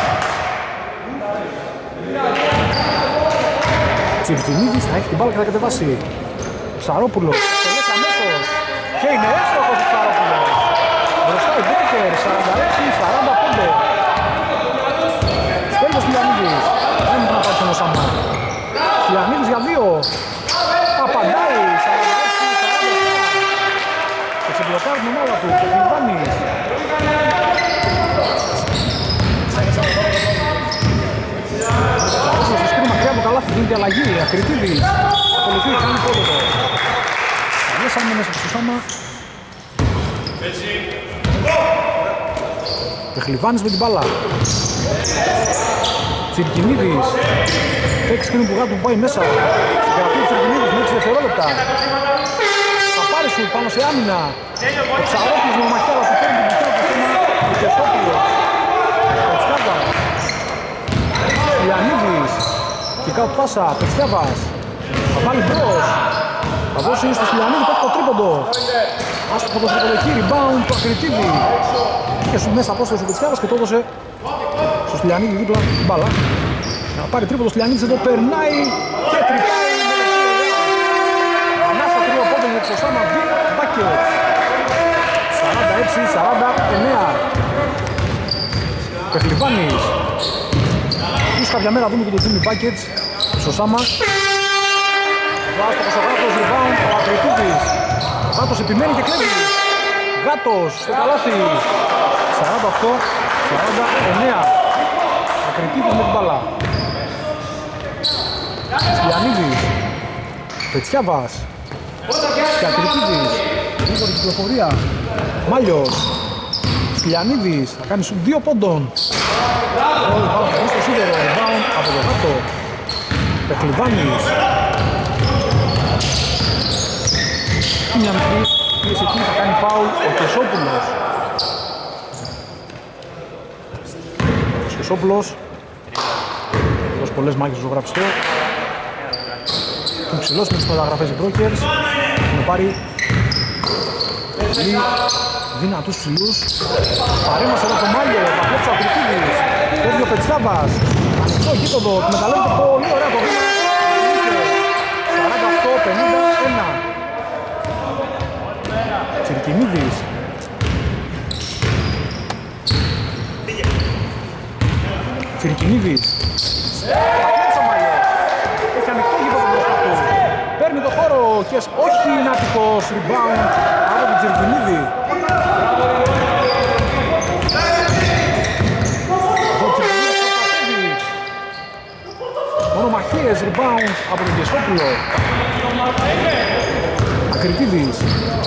Τσιρκινίδης θα έχει την μπάλα και θα κατεβάσει. Ψαρόπουλος, τελέσει αμέσως. Και είναι έστοχος ο Ψαρόπουλος. Μπροστά οι Brokers, σαράντα έξι σαράντα πέντε. Στέλνει ο Στυλιανίδης. Δεν είναι να πάρει στον Οσάμα. Στυλιανίδης για δύο. Απαντάει, σαράντα έξι σαράντα επτά. Και ξεμπλοκάρει την ομάδα του, και Λιβάνης. Στο σκριν μακριά από τα λάθη δίνει και αλλαγή. Ακριτίδης. Ακολουθεί, κάνει πρότοτο. Καλές άμυνες από το Σάμα. Πεχλιβάνης με την μπάλα. Τσιρκινίδης. Φέκ σκριν που γάτου πάει μέσα. Συγκρατεί ο Τσιρκινίδης με έξι δευτερόλεπτα. Θα πάρει σου πάνω σε άμυνα. Ο Ψαρόπουλος με μαχιά, αλλά του παίρνει την μπουκιά του θέμα. Ο Κεσόπουλος. Ο Τσιάβας. Ιαννίδης. Και κάτω πάσα. Πετσιάβας. Θα βάλει μπρος. Θα δώσει στο Στυλιανίδη, πέφτει το τρίποντο. Άστοχο το τρίποντο εκεί, rebound του Ακριτίδη. Είχε σου μέσα απόσταση ο Πετσιάβας και το έδωσε στο Στυλιανίδη δίπλα την μπάλα. Να πάρει τρίποντο, ο Στυλιανίδης εδώ περνάει και τρυπάει. Ανάσα τρία πόντο για το Οσάμα Μπιν Μπάκετς. σαράντα έξι σαράντα εννέα. Πεχλιβάνης. Ίσως κάποια μέρα δούμε και το Jimmy Buckets στο Οσάμα. Βάστοχος ο Γάτος, rebound, ο Ακριτίδης. Ο Γάτος επιμένει και κλέβει. Γάτος στο καλάθι. σαράντα οκτώ σαράντα εννέα. Ακριτίδης με την μπάλα. Στυλιανίδης. Πετσιάβας. Και Ακριτίδης. Γρήγορη κυκλοφορία. Μάλιος. Στυλιανίδης. Θα κάνει σου δύο πόντων. Όλοι πάνω στο σίδερο. Rebound από το Γάτο. Πεχλιβάνης. Και μια μικρή πίεση εκεί, θα κάνει φάουλ ο Κεσόπουλος. Ο Κεσόπουλος. Δώσει πολλές μάχες στο γραφιστό. Έχουν ψηλώσει με τις μεταγραφές οι Brokers. Έχουν πάρει πολύ δυνατούς ψηλούς. Παρέμβασε εδώ το Μάλιο, πακλέψε ο Ακριτίδης. Φεύγει ο Πετσιάβας. Ανοιχτό γήπεδο, εκμεταλλεύεται πολύ ωραία το βήμα. σαράντα οκτώ πενήντα ένα. Τσιρκινίδης. Τσιρκινίδης. Πακλέψε ο Μάλιος. Έχει ανοιχτό γήπεδο μπροστά του. Παίρνει το χώρο και όχι είναι άτυχος rebound από τον Τσιρκινίδη. Μονομαχίες, rebound από τον Κεσόπουλο. Ακριτίδης.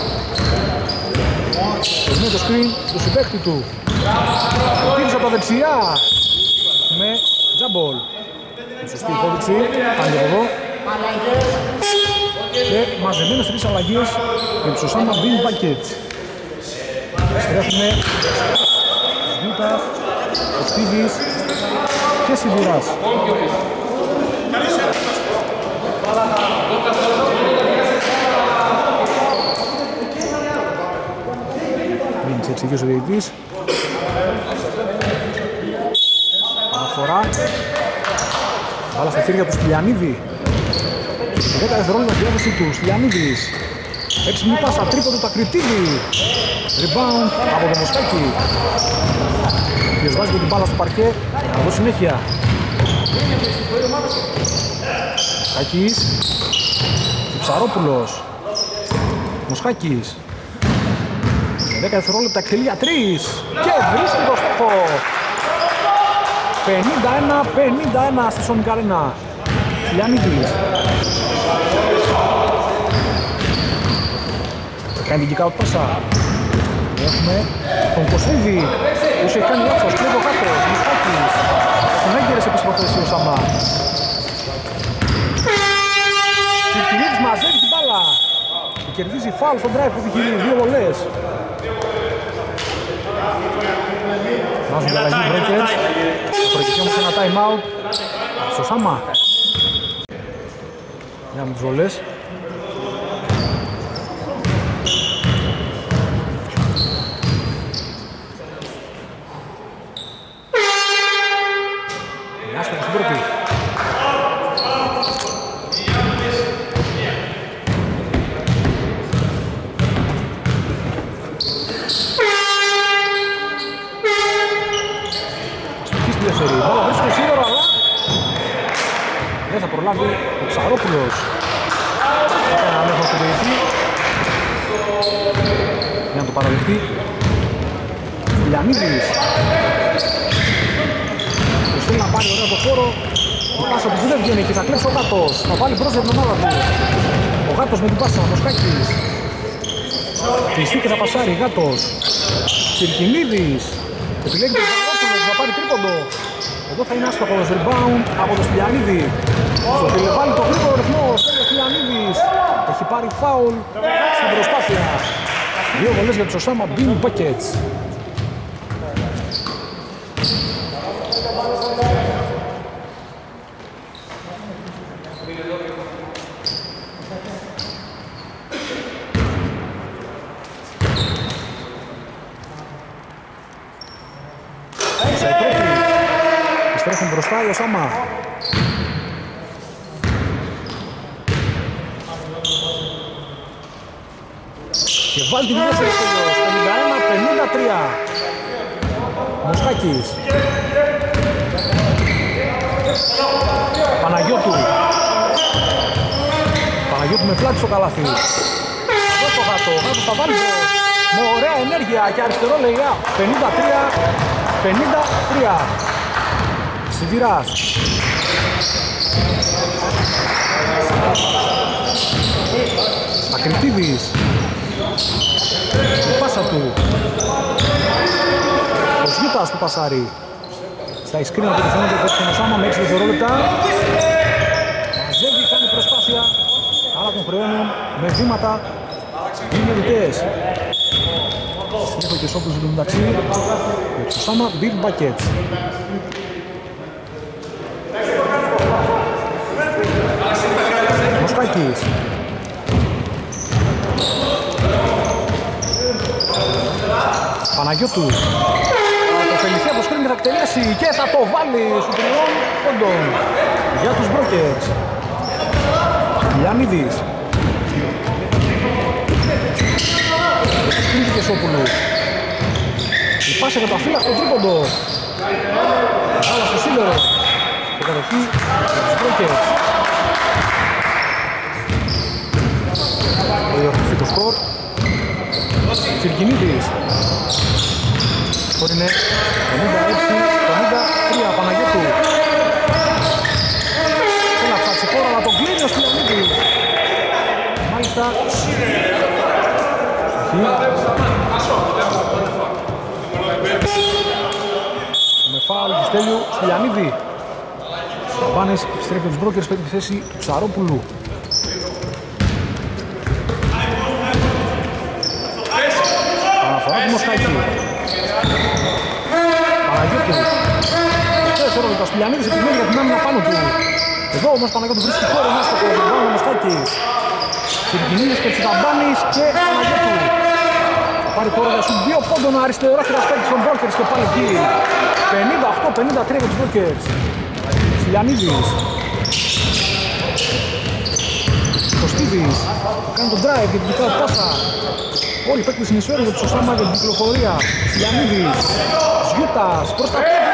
Περνάει το screen του συμπαίκτη του. Ακριτίδης από τα δεξιά. Με τζαμπολ. Σωστή υπόδειξη. Πάνε και εδώ. Και μαζεμένες τρεις αλλαγές για τους Osama Bin Bucket. Στρέφουμε Σβούτας, ο Στίβης και Σιδουράς. Μην σε εξηγήσει ο διαιτητής. Αναφορά. Βάλα στα χέρια του Στυλιανίδη. δέκα δευτερόλεπτα στη διάθεση του Στυλιανίδης. Έξυπνη πάσα, τρίποντο του Ακριτίδη. Rebound από το Μοσχάκη. Και βάζει και την μπάλα στο παρκέ. Να δώσει συνέχεια. Μοσχάκης. Ψαρόπουλος. Μοσχάκης. δέκα δευτερόλεπτα εκτελεί για τρεις. Και βρίσκει το στόχο. πενήντα ένα πενήντα ένα στη Sonic Arena. Στυλιανίδης. Κάνει την kick-out πάσα. Έχουμε τον Κωστίδη που είχε κάνει λάθος. Κλέβει ο Γάτος, Μοσχάκης. Τον έγκαιρες επιστροφές ο Σαμά. Τσιρκινίδης μαζεύει την μπάλα. Και κερδίζει φάουλ στον drive που επιχειρεί δύο βολές. Βάζουν την αλλαγή Brokers. Θα προηγηθεί όμως ένα time out στο Σαμά. Για με τις βολές. Άστοχος στην πρώτη. Αστοχή στη δεύτερη. Μπάλα βρίσκεται σίγουρα, αλλά δεν θα προλάβει ο Ψαρόπουλος. Θα κάνει έναν έλεγχο στον διαιτητή για να το παραδεχτεί. Στυλιανίδης. Και θέλει να πάρει ωραία το χώρο. Η πάσα του δεν βγαίνει και θα κλέψει ο Γάτος. Θα βάλει μπρος για την ομάδα του. Ο Γάτος με την πάσα, ο Μοσχάκης. Κλειστεί και θα πασάρει, Γάτος. Τσιρκινίδης. Επιλέγει τον Ψαρόπουλο, θα πάρει τρίποντο. Εδώ θα είναι άστοχος, rebound από τον Στυλιανίδη. Στο τηλεβάλλει το γρήγορο ρυθμό, ο Στυλιανίδης. Έχει πάρει φάουλ στην προσπάθεια. Δύο βολές για τους Osama Bin Buckets. Επιστρέφουν μπροστά οι Osama. Και βάλει την δεύτερη τελειώς, πενήντα ένα πενήντα τρία. Μοσχάκης. Παναγιώτου. Παναγιώτου με πλάτη στο καλάθι. Εδώ το Γάτο, ο Γάτος θα βάλει μπρος. με ωραία ενέργεια και αριστερό λεγιά. πενήντα τρία πενήντα τρία. Σιδηράς. Ακριτίδης. Η πάσα του. Ο Σιούτας του πασάρει. Στα ισκρίνα που φαίνεται ότι έχει Σάμα με έξι δευτερόλεπτα. Μαζεύει, κάνει προσπάθεια. Αλλά τον χρεώνουν με βήματα δημιουργητές. Στρέφω και σόπους του μεταξύ. Με το Σάμα Big Buckets. Μοσκάκης. Παναγιώτου. Το Φελιθέα από σκρίνη θα εκτελέσει και θα το βάλει σου τριών πόντων για τους Μπρόκερς. Λιανίδης. Σκρίνη και Σόπουλου. Η πάσα για το αφύλακτο τρίποντο. Άλλα στο Σίδερο. Και κατοχή για τους Μπρόκερς. Διορθωθεί το σκορ. Τσιρκινίδης. Σκορ είναι πενήντα έξι πενήντα τρία. Παναγιώτου. Έλα ψάξει χώρα αλλά τον κλείνει ο Σπιλιανίδης. Μάλιστα. Με φάουλ του Στέλιου Σπιλιανίδη. Πάνες στρέφει τους Μπρόκερς, παίρνει τη θέση Τσαρόπουλου. Αναφορά του Μοσκάκη. Παναγιώτου. Τέσσερα λεπτά. Σπιλιανίδης επιμένει για την άμυνα πάνω του. Εδώ όμως Παναγιώτου βρίσκει χώρο μέσα στο κομμάτι του Μοσκάκη. Σιρκινίδης και Τσιταμπάνης και Παναγιώτου. Θα πάρει χώρο για σου δύο πόντων αριστερό και θα σπέξει στον Μπρόκερς και πάλι εκεί. πενήντα οκτώ πενήντα τρία για τους Μπρόκερς. Σπιλιανίδης. Κωστίδης. Κάνει τον drive και την κοιτάω πάσα. Όλοι οι παίκτες συνεισφέρουν για τους Οσάμα για την κυκλοφορία. Σιλιανίδης, Σιούτας, προς τα πέντε.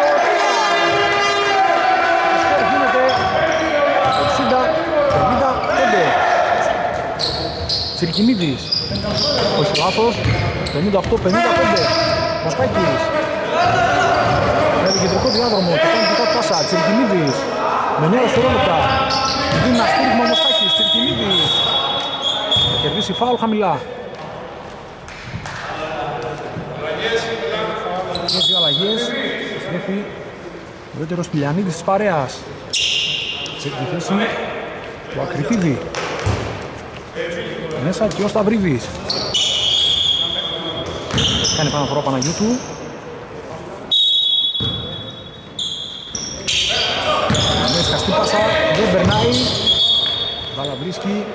Το σκορ γίνεται εξήντα πενήντα πέντε. Τσιρκινίδης, όχι λάθος, πενήντα οκτώ πενήντα πέντε. Μοσκάκης, με το κεντρικό διάδρομο και κάνει την πάσα. Τσιρκινίδης, με νέα δευτερόλεπτα. Δίνει ένα στήριγμα ο Μοσκάκης, Τσιρκινίδης. Θα κερδίσει φάουλ χαμηλά. Και δύο αλλαγές, στρέφει ο δεύτερος Σπιλιανίδης της παρέας. Σε τη θέση του Ακριτίδη. Μέσα και ο Σταυρίδης. Κάνει επαναφορά ο Παναγιώτου. Με σκαστή πάσα, δεν περνάει. Μπάλα βρίσκει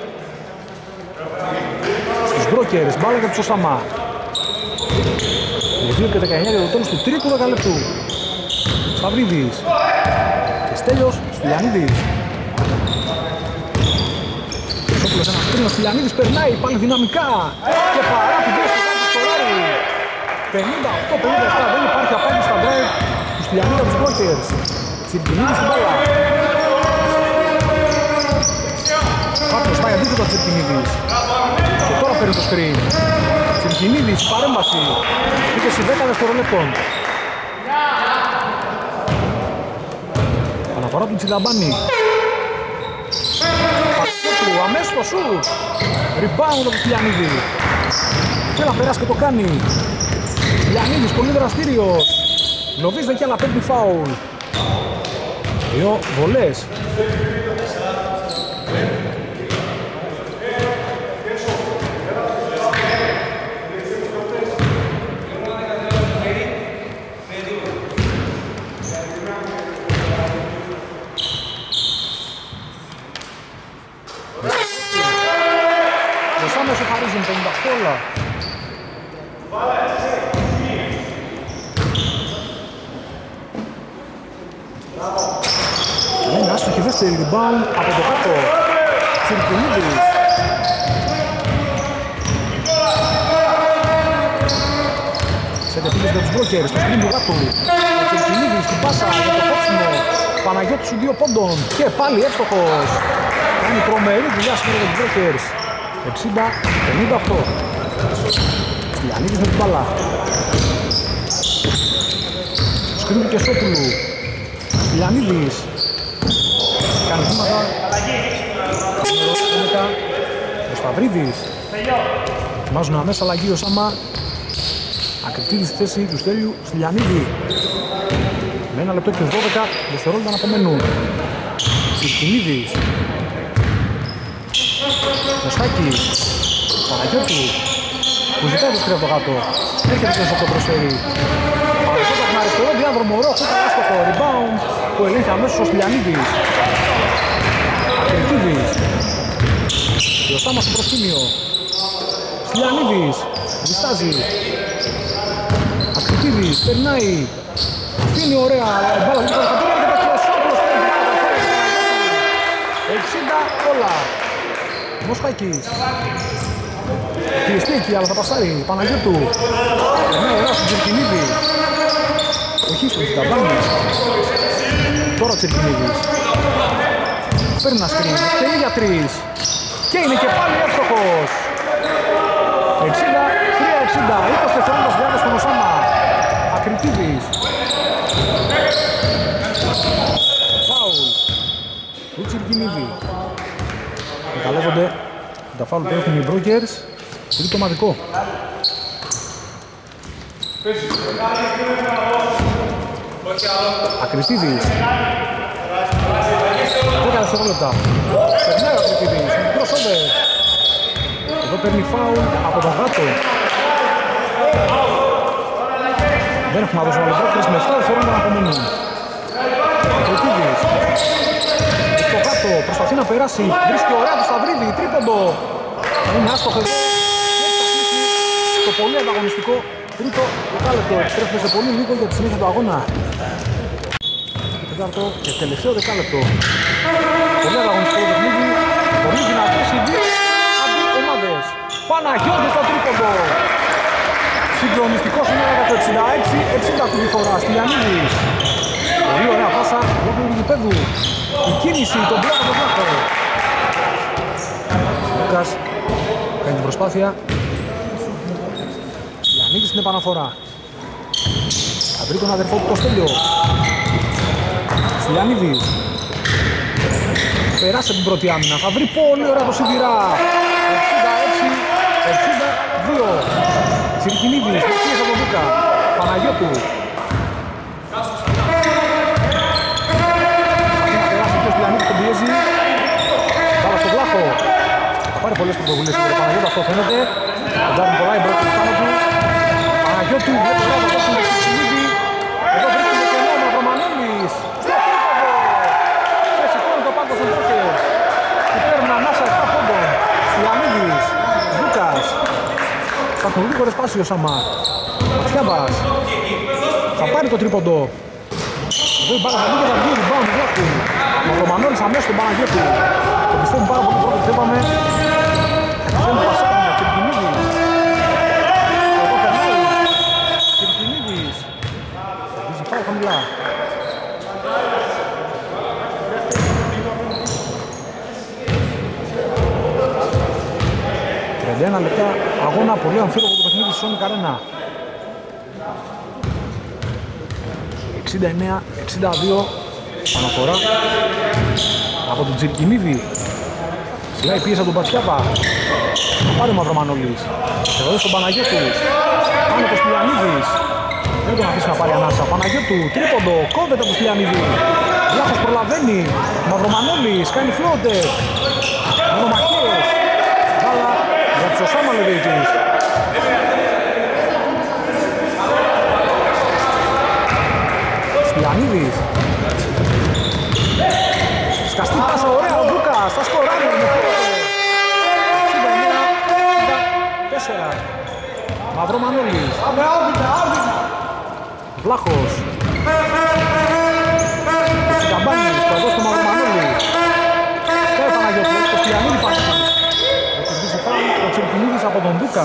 στους Μπρόκερς, μπάλα για τους Οσάμα. δύο και δεκαεννιά για το τέλος του τρίτου δεκαλέπτου. Σταυρίδης. Και Στέλιος Σπιλιανίδης. Σόπουλος ένας τρίνος, Σπιλιανίδης περνάει πάλι δυναμικά. Και παρά την πίεση του κάνει σκοράρει. πενήντα οκτώ πενήντα επτά, δεν υπάρχει απάντηση στα drive του Σπιλιανίδη από τους Μπρόκερς. Τσιρκινίδης στην μπάλα. Πάτρος πάει αντίθετο από Τσιρκινίδης. Και τώρα παίρνει το screen. Τσιρκινίδης, παρέμβαση. είκοσι δέκα δευτερολέπτων. Αναφορά του Τσιταμπάνη. Παξέτου, αμέσως το σουτ. Rebound από Σπιλιανίδη. Θέλει να περάσει και το κάνει. Σπιλιανίδης, πολύ δραστήριος. Λοβής δεν αλλά παίρνει φάουλ. Δύο βολές. πενήντα οκτώ όλα. Είναι άστοχη δεύτερη rebound από το κάτω. Τσιρκινίδης. Σε τεπίλες για τους Μπρόκερς, στο σκριν του κάτω. Ο Τσιρκινίδης στην πάσα για το κόψιμο. Παναγιώτης σου δύο πόντων και πάλι εύστοχος. Κάνει τρομερή δουλειά σήμερα για τους Μπρόκερς. εξήντα πενήντα οκτώ. Στυλιανίδης με την μπάλα. Σκρίνου και Σόπουλου. Στυλιανίδης. Κάνει βήματα. Ο Σταυρίδης. Βάζουν αμέσως αλλαγή ο Σάμα. Ακριτήδη στη θέση του Στέλιου Στυλιανίδη. Με ένα λεπτό και δώδεκα δευτερόλεπτα να απομένουν. Συρκινίδης. Μοσχάκης. Παναγιώτου. Που ζητάει το σκρέφτο κάτω. Έρχεται πίσω από το προσφέρει. Παναγιώτου με αριστερό διάδρομο. Ωραίο αυτό καλά στο rebound που ελέγχει αμέσως ο Στυλιανίδης. Ακριτήδης. Και ο Σάμας στο προσκήνιο. Στυλιανίδης. Διστάζει. Ακριτήδης. Περνάει. Αφήνει ωραία. Μπάλα δίπλα στα πόδια και ο Σόπουλος. εξήντα όλα. Μοσχάκης. Πιεστεί εκεί, αλλά θα πασάρει. Παναγιώτου. Περνάει ωραία στον Τσιρκινίδη. Όχι στον Τσιταμπάνης. Τώρα ο Τσιρκινίδης. Παίρνει ένα σκριν. Τελεί για τρεις. Και είναι και πάλι εύστοχος. εξήντα τρία εξήντα. είκοσι δευτερόλεπτα διάρκεια στον Οσάμα. Ακριτήδης. Φάουλ του Τσιρκινίδη. Εκαλεύονται τα φάουλ που έχουν οι Brokers. Τρίτο ομαδικό. Ακριτήδης. δέκα δευτερόλεπτα. Περνάει ο Ακριτήδης. Crossover. Εδώ παίρνει φάουλ από τον Γάτο. Δεν έχουμε να δώσουμε άλλο Brokers με επτά δευτερόλεπτα να απομένουν. Ακριτήδης. Στο κάτω, προσπαθεί να περάσει, βρίσκει ωραία το Σταυρίδη, τρίποντο. Είναι άστοχο. Το πολύ ανταγωνιστικό τρίτο δεκάλεπτο. Επιστρέφουμε σε πολύ λίγο για τη συνέχεια του αγώνα. Τέταρτο και τελευταίο δεκάλεπτο. Πολύ ανταγωνιστικό παιχνίδι. Πολύ δυνατές οι δύο αντιομάδες. Παναγιώτης στο τρίποντο. Συγκλονιστικός είναι το εξήντα έξι εξήντα του διαφορά. Στυλιανίδης. Πολύ ωραία πάσα για τον γηπέδου. Η κίνηση, τον μπλοκ από τον Βλάχο. Λούκας κάνει την προσπάθεια. Στυλιανίδης στην επαναφορά. Θα βρει τον αδερφό του το Στέλιο. Στυλιανίδης. Περάσε την πρώτη άμυνα. Θα βρει πολύ ωραία το Σιδηρά. εξήντα έξι εξήντα δύο. Τσιρκινίδης, πίεσε από Λούκα. Παναγιώτου. Μπάλα στον Βλάχο. Θα πάρει πολλές πρωτοβουλίες από τον Παναγιώτου, αυτό φαίνεται. Κοντάρουν πολλά οι μπρόκες πάνω του. Παναγιώτου βλέπει τώρα το δώσουν το Ξυξινίδη. Εδώ βρίσκεται και ενώ ο Μαυρομανέλης. Στο τρίποντο. Και σηκώνει το πάγκο στον μπρόκες. Και παίρνουν ανάσα επτά πόντων. Στυλιανίδης. Λούκας. Θα έχουν γρήγορες πάσεις ο Σαμά. Ματσιάβας. Θα πάρει το τρίποντο. Εδώ η μπάλα θα βγει και θα βγει rebound του Βλάχου. Ο Ρωμανόλης αμέσως τον Παναγιώτη. Το πιστεύουν πάρα πολύ πρώτο, το είπαμε. Κατηφαίνουν πασάρουν, Τσιρκινίδης. Εδώ περνάει. Τσιρκινίδης. Αρχίζει φάω χαμηλά. τριάντα ένα λεπτά αγώνα, πολύ αμφίροπο το παιχνίδι στη Sonic Arena. εξήντα εννέα εξήντα δύο. Αναφορά από τον Τσιρκινίδη. Σιγά η πίεση από τον Πατσιάπα. Θα πάρει ο Μαυρομανόλης. Εδώ στον Παναγιώτου. Πάνω το Στυλιανίδης. Δεν τον αφήσει να πάρει ανάσα. Παναγιώτου, τρίποντο, κόβεται από τον Στυλιανίδη. Βλάχος προλαβαίνει. Μαυρομανόλης κάνει φλότερ. Μονομαχίες. Βάλα για τους Οσάμα Λεβέικης. Στυλιανίδης. Σκαστή πάσα, ωραία ο Λούκας, θα σκοράρει με εξήντα εννέα εξήντα τέσσερα. Μαυρομανόλης. Βλάχος. Τσιταμπάνης, που εδώ στο Μαυρομανόλη. Και ο Παναγιώτης, το Στυλιανίδη πάλι. Θα κερδίσει πάλι ο Τσιρκινίδης από τον Λούκα.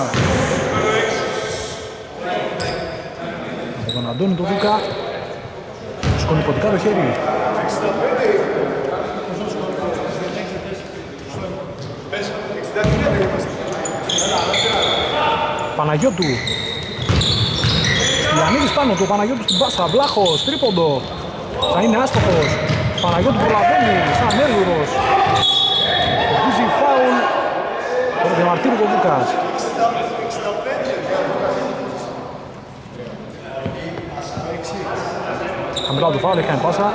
Από τον Αντώνη τον Λούκα. Σκονικωτικά το χέρι. Παναγιώτου. Στυλιανίδης πάνω του, ο Παναγιώτου στην πάσα. Βλάχος, τρίποντο. Θα είναι άστοχος. Παναγιώτου προλαβαίνει, σαν έλουρος. Κερδίζει φάουλ. Το διαμαρτύρει ο Βούκας. Χαμηλά του φάουλ, έχει κάνει πάσα.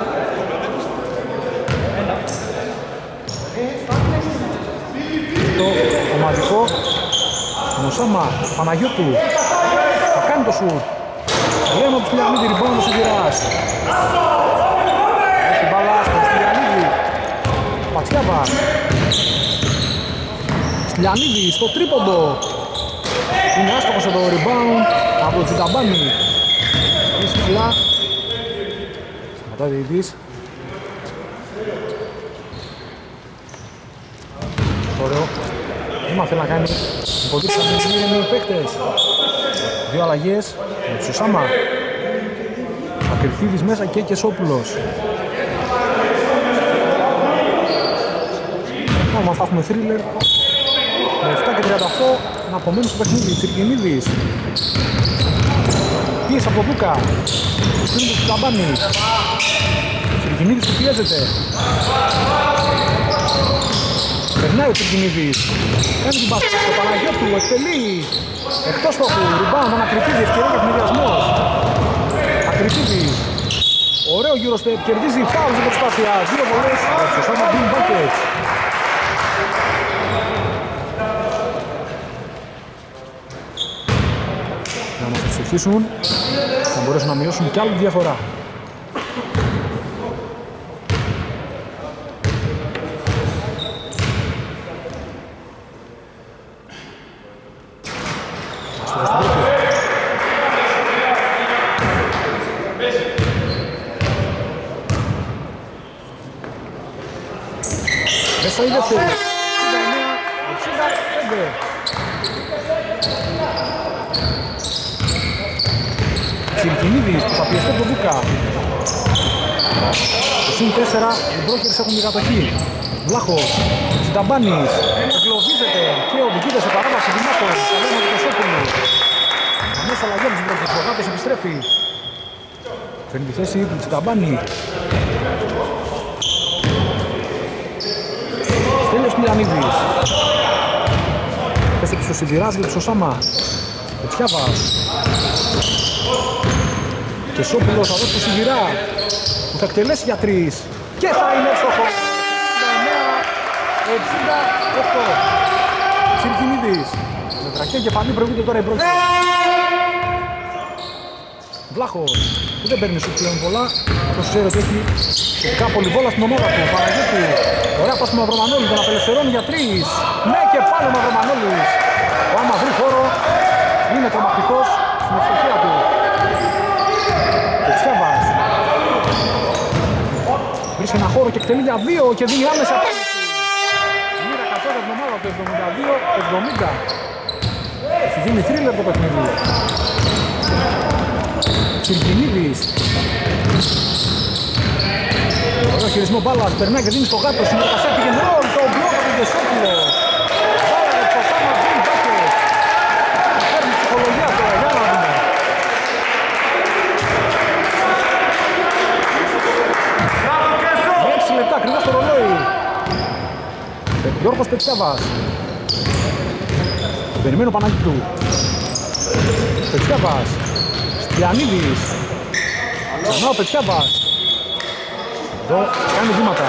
Το ομαδικό. Μοσάμα, Παναγιώτου. Θα κάνει το σουτ. Λέμε από του Στυλιανίδη, ριμπάουντ ο Σιδηράς. Έχει μπάλα στον Στυλιανίδη. Πατσιάβα. Στυλιανίδη στο τρίποντο. Είναι άστοχος εδώ, rebound από τον Τζιταμπάνη. Είναι στυλά. Σταματάει διαιτητής. Ωραίο. Βήμα θέλει να κάνει. Υποτίθεται να μην είναι οι παίκτες. Δύο αλλαγές. Με Τσουσάμα. Ακριθίδης μέσα και Κεσόπουλος. Άμα θα έχουμε θρίλερ. Με επτά και τριάντα οκτώ να απομένουν στο παιχνίδι. Τσιρκινίδης. Πίεση από Βούκα. Στείλει του Ταμπάνη. Τσιρκινίδης που πιέζεται. Περνάει ο Τσιρκινίδης. Κάνει την πάση στο Παναγιώτου. Εκτελεί. Εκτός στόχου. Ριμπάουντ. Ανακριτίδη. Ευκαιρία για ευνηδιασμός. Ακριτίδης. Ωραίο γύρω στεπ. Κερδίζει φάουλ στην προσπάθεια. Δύο βολές. Στο σώμα Μπιν Μπάκετς. Να μας ψηφίσουν, θα μπορέσουν να μειώσουν κι άλλη διαφορά. Μέσα η δεύτερη. εξήντα εννέα εξήντα πέντε. Τσιρκινίδης που θα πιεστεί τον Βούκα. Το συν τέσσερα οι μπρόκερς έχουν την κατοχή. Βλάχος, Τσιταμπάνης, εγκλωβίζεται και οδηγείται σε παράβαση δημάτων. Καλένα του Κεσόπουλου. Μέσα αλλαγή από τους μπρόκερς, ο Γάτος επιστρέφει. Φέρνει τη θέση του Τσιταμπάνη. Στέλιος Στυλιανίδης. Έστρεψε ο Σιδηράς για το Σωσάμα. Πετσιάβας. Κεσόπουλος θα δώσει το Σιδηρά που θα εκτελέσει για τρεις και θα είναι εύστοχο. εξήντα εννέα εξήντα οκτώ. Τσιρκινίδης. Με τραχαία κεφαλή προηγούνται τώρα οι πρόκειται. Βλάχος που δεν παίρνει σου πλέον πολλά. Αυτός ξέρει ότι έχει σχετικά πολυβόλα στην ομάδα του. Παναγιώτου. Ωραία πάση με Μαυρομανόλη, τον απελευθερώνει για τρεις. Ναι και πάλι ο Μαυρομανόλης. Ο άμα βρει χώρο είναι τρομακτικός στην ευστοχία του. Πετσιάβας. Βρίσκει ένα χώρο και εκτελεί για δύο και δίνει άμεσα απάντηση. Μοίρα εκατό για την ομάδα του εβδομήντα δύο εβδομήντα. Έχει γίνει θρίλερ το παιχνίδι. Τσιρκινίδης. Ωραίο χειρισμό μπάλας, περνάει και δίνει στο Γάτο. Συνεργασία πήγαινε ρόλ, το μπλοκ από τον Κεσόπουλο. Μπάλα με το Σάμα Μπιν Μπάκετς. Παίρνει ψυχολογία τώρα, για να δούμε. έξι λεπτά, ακριβά στο ρολόι. Γιώργος Πετσιάβας. Περιμένει ο Παναγιώτου. Πετσιάβας. Στυλιανίδης. Ξανά ο Πετσιάβας. Εδώ κάνει βήματα.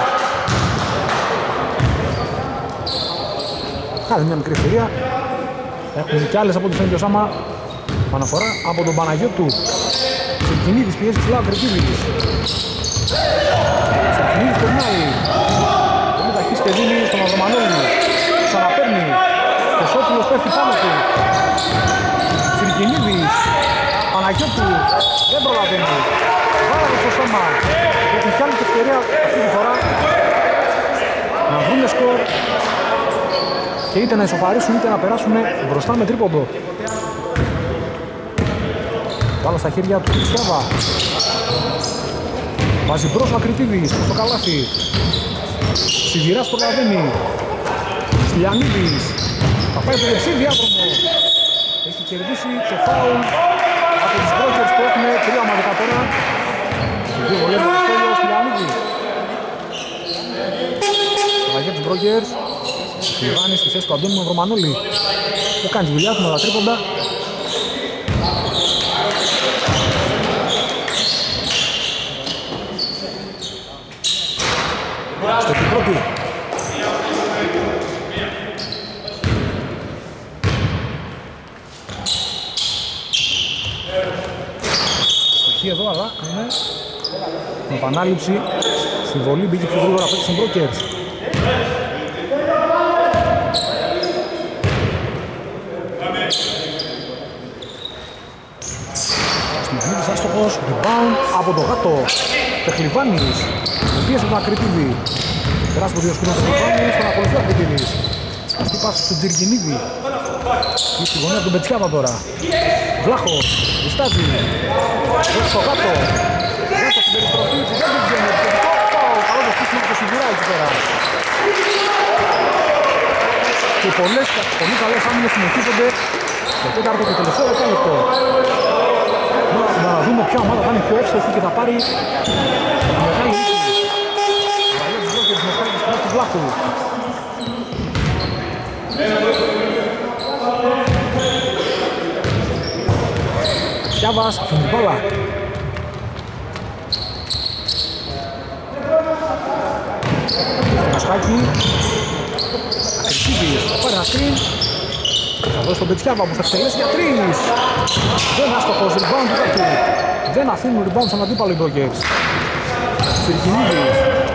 Κάνει μια μικρή ευκαιρία. Έχουν και άλλες από ό,τι φαίνεται ο Σάμα. Αναφορά από τον Παναγιώτου. Τσιρκινίδης πιέζει ψηλά ο Κρετίδης. Τσιρκινίδης περνάει. Πολύ ταχύς και δίνει στον Μαυρομανόλη. Ξαναπαίρνει. Κεσόπουλος πέφτει πάνω του. Τσιρκινίδης. Παναγιώτου. Δεν προλαβαίνει. Βάλαμε στο Σάμα. Έχουν κι άλλη ευκαιρία αυτή τη φορά να βρουν σκορ και είτε να ισοφαρίσουν είτε να περάσουν μπροστά με τρίποντο. Βάλα στα χέρια του Πετσιάβα. Βάζει μπρος ο Ακριτίδης στο καλάθι. Σιδηράς προλαβαίνει. Στυλιανίδης. Θα πάει το δεξί διάδρομο. Έχει κερδίσει το φάουλ από τους Brokers που έχουν τρία ομαδικά τώρα. Και δύο βολές από το Στέλιο Στυλιανίδη. Αλλαγή τους Brokers. Λιβάνη στη θέση του Αντώνη Μαυρομανόλη που κάνει τη δουλειά του με τα τρίποντα. Στο Κυπρότη. Στοχή εδώ, αλλά είναι με επανάληψη. Στη βολή μπήκε πιο γρήγορα από τους Brokers. Σμιθνίδης άστοχος, rebound από το Γάτο. Πεχλιβάνης, πίεσε τον Ακριτίδη. Περάσει από δύο σκηνές του Πεχλιβάνης, τον ακολουθεί ο Ακριτίδης. Αυτή πάση στον Τζιρκινίδη. Και στη γωνία του Μπετσιάβα τώρα. Βλάχος, διστάζει. Δώσει στο Γάτο. Γάτο στην περιστροφή που δεν την βγαίνει. Καλό το στήσιμο από το Σιγουρά εκεί πέρα. Και πολλές, πολύ καλές άμυνες συνεχίζονται στο τέταρτο και τελευταίο δεκάλεπτο. Να δούμε ποια ομάδα θα είναι πιο εύστοχη και θα πάρει τη μεγάλη νίκη. Βαλιά της Brokers με κάνει στην του Βλάχου. Στιάβας, αφήνει την μπάλα. Μασχάκη. Ακριτίδης, θα πάρει ένα σκριν. Θα δώσει τον Πετσιάβα που θα εκτελέσει για τρεις. Δεν άστοχος, rebound του Κάτου. Δεν αφήνουν rebound στον αντίπαλο οι Brokers. Συρκινίδης.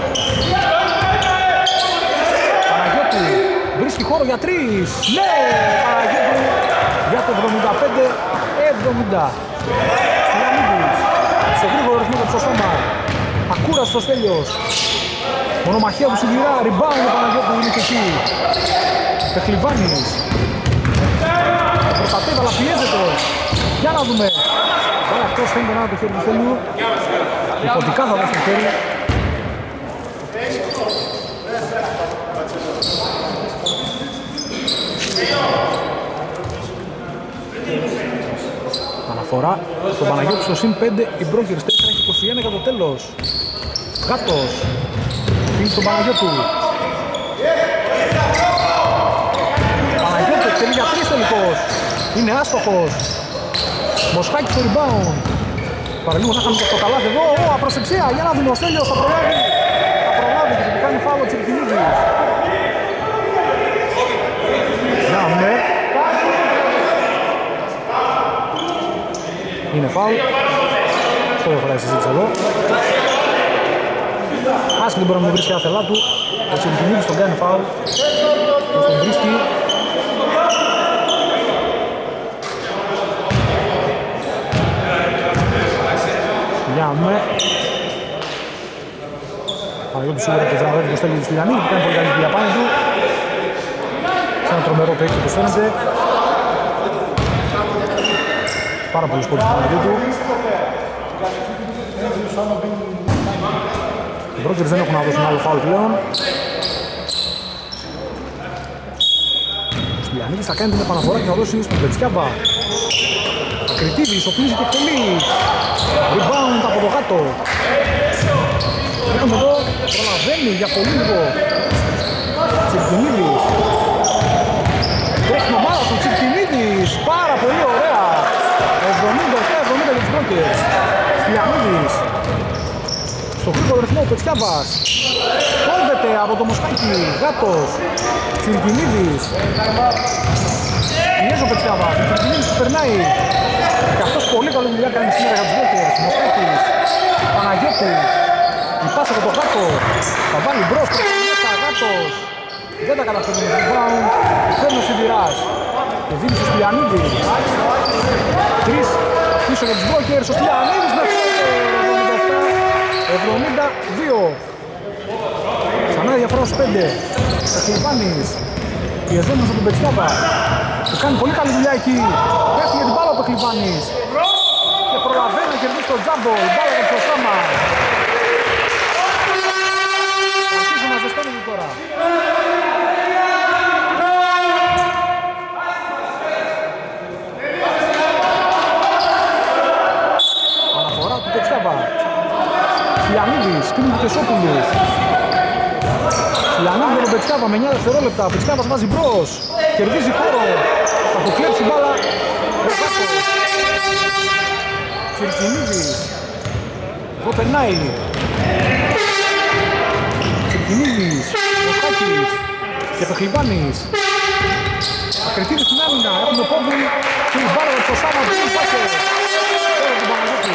Παναγιώτου βρίσκει χώρο για τρεις. Ναι, Παναγιώτου για το εβδομήντα πέντε εβδομήντα. Στυλιανίδης. Σε γρήγορο ρυθμό το σώμα. Ακούραστος Στέλιος. Μονομαχία του Σιγηρά. Rebound ο Παναγιώτου είναι και εκεί. Πεχλιβάνης. Προστατεύει αλλά πιέζεται. Για να δούμε. Καλά αυτός φαίνεται να είναι το χέρι του Στέλιου. Υποτικά θα δώσει το χέρι. Αναφορά στον Παναγιώτη στο συν πέντε. Οι Brokers τέσσερα και είκοσι ένα για το τέλος. Γάτος. Φύγει στον Παναγιώτου. Παναγιώτου εκτελεί για τρεις τελικώς. Είναι άστοχος. Μοσχάκη στο rebound. Παραλίγο να είχαμε και στο καλάθι εδώ. Ω, απροσεξία. Για να δούμε ο Στέλιος θα προλάβει. Θα προλάβει και θα του κάνει φάουλο Τσιρκινίδης. Να δούμε. Είναι φάουλ. Αυτό δεν χωράει συζήτηση εδώ. Άσκη δεν μπορεί να μην βρίσκει άθελά του. Ο Τσιρκινίδης τον κάνει φάουλ. Και τον βρίσκει. Για να δούμε. Παναγιώτου σίγουρα και βραβεύει το Στέλιο του Στυλιανίδη που κάνει πολύ καλή δουλειά πάνω του. Σε ένα τρομερό παίκτη που φαίνεται. Πάρα πολύ σπορτ του Παναγιώτου. Οι Brokers δεν έχουν να δώσουν άλλο φάουλ πλέον. Ο Στυλιανίδης θα κάνει την επαναφορά και θα δώσει στον Πετσιάβα. Ακριτίδης, ο οποίος και εκτελεί. Rebound από το κάτω. Έχουμε εδώ, προλαβαίνει για πολύ λίγο. Τσιρκινίδης. Τρέχει ομάδα του Τσιρκινίδης. Πάρα πολύ ωραία. εβδομήντα επτά εβδομήντα για τους Brokers. Στυλιανίδης. Στο γρήγορο ρυθμό ο Πετσιάβας. Κόβεται από το Μοσχάκη. Γάτος. Τσιρκινίδης. Πιέζει ο Πετσιάβας. Ο Τσιρκινίδης περνάει. Και αυτός πολύ καλή δουλειά κάνει σήμερα για τους Brokers. Μοσχάκης. Παναγιώτου. Η πάσα από το Γάτο. Θα βάλει μπρος προς το μέσα. Γάτος. Δεν τα καταφέρνει με τον rebound. Φέρνει ο Σιδηράς. Και δίνει στο Στυλιανίδη. Τρεις πίσω για τους Brokers. Ο Στυλιανίδης με εβδομήντα επτά εβδομήντα δύο. Ξανά διαφορά στους πέντε. Πεχλιβάνης. Πιεζόμενος από τον Πετσιάβα. Του κάνει πολύ καλή δουλειά εκεί. Πέφτει για την μπάλα ο Πεχλιβάνης. Και προλαβαίνει να κερδίσει το τζάμπο. Η μπάλα για το Σάμα. Αρχίζουν να ζεσταίνουν τώρα. Στυλιανίδης, σκριν του Κεσόπουλου. Στυλιανίδης με τον Πετσιάβα με εννιά δευτερόλεπτα. Ο Πετσιάβας βάζει μπρος. Κερδίζει χώρο. Θα το κλέψει μπάλα. Ο Γάτος. Τσιρκινίδης. Εδώ περνάει. Τσιρκινίδης. Μοστάκης. Και Πεχλιβάνης. Ακριτήρης στην άμυνα. Έχουμε πόδι. Και η μπάλα στο Σάμα. Δεν πάσε. Τώρα του Παναγιώτου.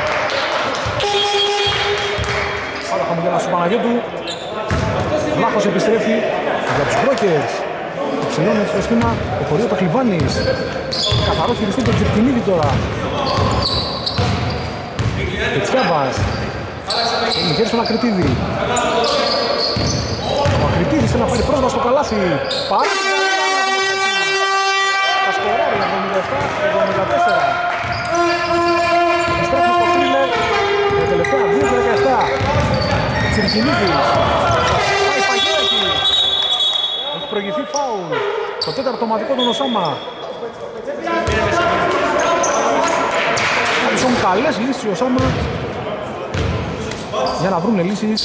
Πάρα χαμογελά στο Παναγιώτου. Βλάχος επιστρέφει για τους Brokers. Ψηλώνει στο σχήμα το χωρίο Πεχλιβάνης. Καθαρό χειριστή τον Τσιρκινίδη τώρα. Πετσιάβας. Είναι χέρι στον Ακριτίδη. Ο Ακριτίδης θέλει να πάρει πρόσβαση στο καλάθι. Πάρει. Θα σκοράρει εβδομήντα επτά εβδομήντα τέσσερα. Επιστρέφει στο θρίλερ. Για τελευταία δύο και δεκαεπτά. Τσιρκινίδης. Πάει Παγιάκη. Έχει προηγηθεί φάουλ. Το τέταρτο ομαδικό των Οσάμα. Έχουν καλές λύσεις οι Οσάμα για να βρουν λύσεις.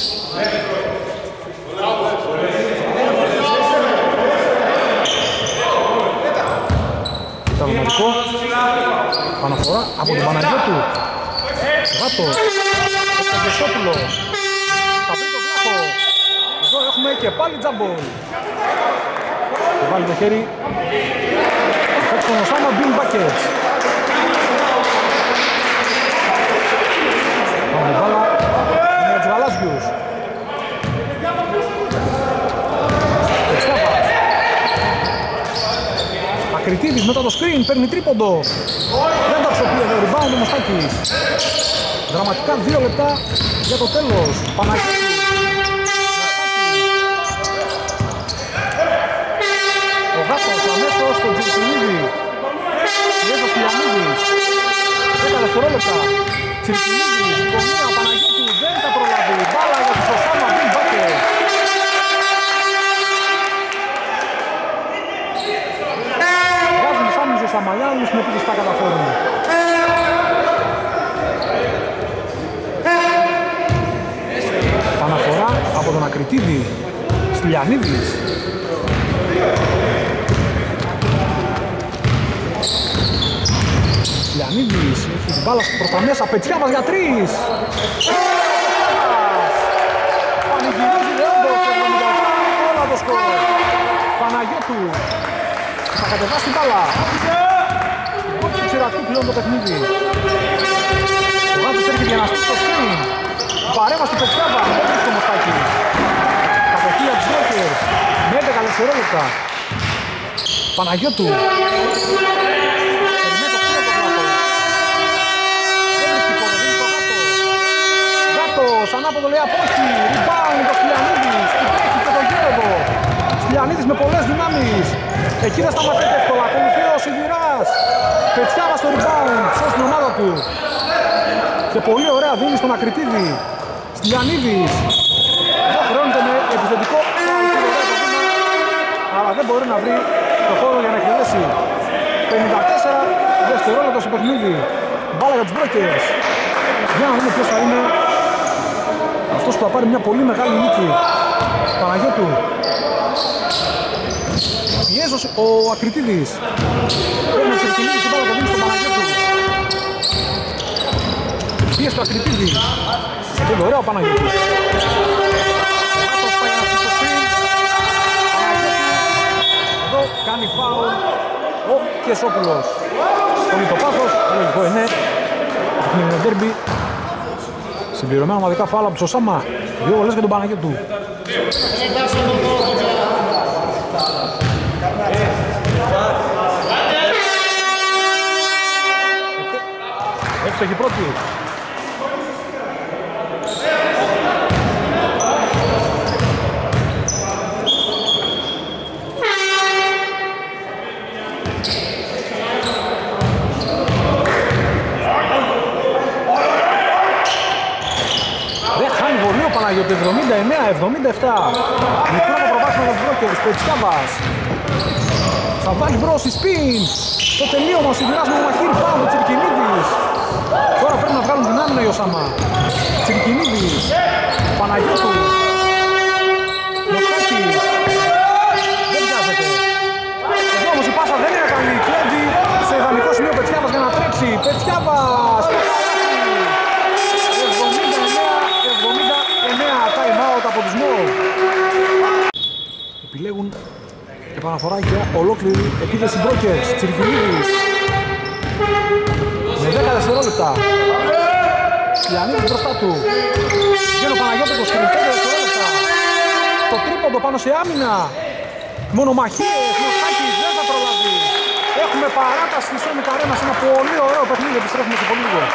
Το ομαδικό. Παναφορά από τον Παναγιώτου. Γάτο. Το Κεσόπουλο. Θα βρει το Βλάχο. Εδώ έχουμε και πάλι τζάμπολ. Και βάλει το χέρι. Θα παίξει τον Οσάμα Bean Buckets. Πάμε την μπάλα. Είναι τους γαλάζιους. Πετσιάβας. Ακριτίδης μετά το screen. Παίρνει τρίποντο. Δεν τα ξοπλεί εδώ. Rebound ο Μοστάκης. Δραματικά δύο λεπτά για το τέλος. Παναγιώτη. Ο Γάτος αμέσως στον Τσιρκινίδη. Πιέζω Στυλιανίδης. δέκα δευτερόλεπτα. Τσιρκινίδης, γωνία Παναγιώτου, δεν θα προλάβει. Μπάλα για τους Οσάμα, Bean Buckets. Βγάζουν τους άμυνους ο Σαμαλιάνους, με τι τα καταφέρουν. Παναφορά από τον Ακριτίδη. Στυλιανίδης. Στυλιανίδης έχει την μπάλα προς τα μέσα. Πετσιάβας για τρεις. Πανηγυρίζει Ρέμπος. Όλα το σκορ. Παναγιώτου. Θα κατεβάσει την μπάλα. Όχι ξηρατού πλέον το παιχνίδι. Ο Γάτος έρχεται για να στήσει το σκριν. Παρέμβαση του Πετσιάβα. Δεν βρίσκει το Μοστάκι. Κατοχή για τους Brokers. Με έντεκα δευτερόλεπτα. Παναγιώτου. Ανάποδο λέει απόχη, rebound ο Στυλιανίδης, του τρέχει και το γύρω. Στυλιανίδης με πολλές δυνάμεις, εκεί δεν σταματάει εύκολα, ακολουθεί ο Σιδηράς. Πετσιάβα στο rebound, σώσει την ομάδα του. Και πολύ ωραία δίνει στον Ακριτίδη. Στυλιανίδης, εδώ χρεώνεται με επιθετικό, αλλά δεν μπορεί να βρει το χώρο για να εκτελέσει. πενήντα τέσσερα δευτερόλεπτα στο παιχνίδι, μπάλα για τους Brokers. Για να δούμε ποιος θα είναι αυτός που θα πάρει μια πολύ μεγάλη νίκη. Παναγιώτου. Πιέζος ο Ακριτίδης. Παίρνει ο Τσιρκινίδης, η μπάλα το δίνει στον Παναγιώτου. Πιέζει το Ακριτίδη. Είναι ωραίο ο Παναγιώτου. Εδώ κάνει φάουλ ο Κεσόπουλος. Πολύ το πάθος, λογικό είναι. Είναι ντέρμπι. Συμπληρωμένα ομαδικά φάουλ από τους Οσάμα. Δύο βολές για τον Παναγιώτου. Εύστοχη πρώτη. Για το εβδομήντα εννέα εβδομήντα επτά. Μικρό το προβάσμα για τους Brokers. Πετσιάβας. Θα βάλει μπρος η σπιν. Το τελείωμα ο Σιδηράς με το μαχαίρι πάνω. Τσιρκινίδης. Τώρα πρέπει να βγάλουν την άμυνα οι Σάμα. Τσιρικινίδης. Παναγιώτου. Μοσχάκης. Δεν πιάζεται. Εδώ όμως η πάσα δεν είναι καλή. Κλέβει σε ιδανικό σημείο Πετσιάβας για να τρέξει. Πετσιάβας. εβδομήντα εννέα time out από τους Μόου. Επιλέγουν επαναφορά για ολόκληρη επίθεση Brokers. Τσιρικινίδης. Με δέκα δευτερόλεπτα. Λιανίδης μπροστά του. Βγαίνει ο Παναγιώτος και με πέντε δευτερόλεπτα. Το τρίποντο πάνω σε άμυνα. Μονομαχίες. Μοσχάκης δεν θα προλάβει. Έχουμε παράταση στη Sonic Arena σε ένα πολύ ωραίο παιχνίδι. Επιστρέφουμε σε πολύ λίγο.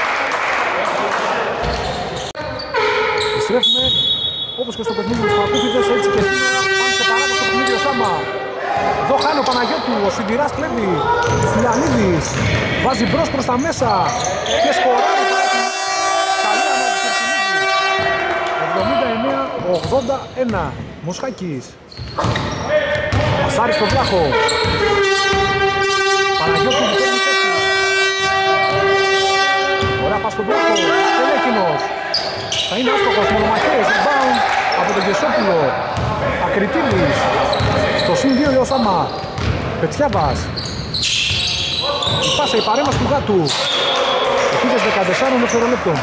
Επιστρέφουμε όπως και στο παιχνίδι του Σπαρτούφιδες, έτσι και σήμερα πάνε σε παράταση στο παιχνίδι ο Σάμα. Εδώ χάνει ο Παναγιώτου, ο Σιντηράς κλέβει. Στυλιανίδης βάζει μπρος προς τα μέσα και σκοράρει. Καλή ανάγκη του εβδομήντα εννέα ογδόντα ένα. Μοσχάκης. Πασάρι στο Βλάχο. Παναγιώτου που παίρνει θέση. Ωραία πας στο Βλάχο. Τελέκινος. Θα είναι άστοχος, μονομαχίες, rebound από τον Γεσόπουλο. Ακριτήλης. Στο συν δύο ο Σάμα. Πετσιάβας. Η πάσα, η παρέμβαση του Γάτου. Επίθεση δεκατέσσερα δευτερολέπτων.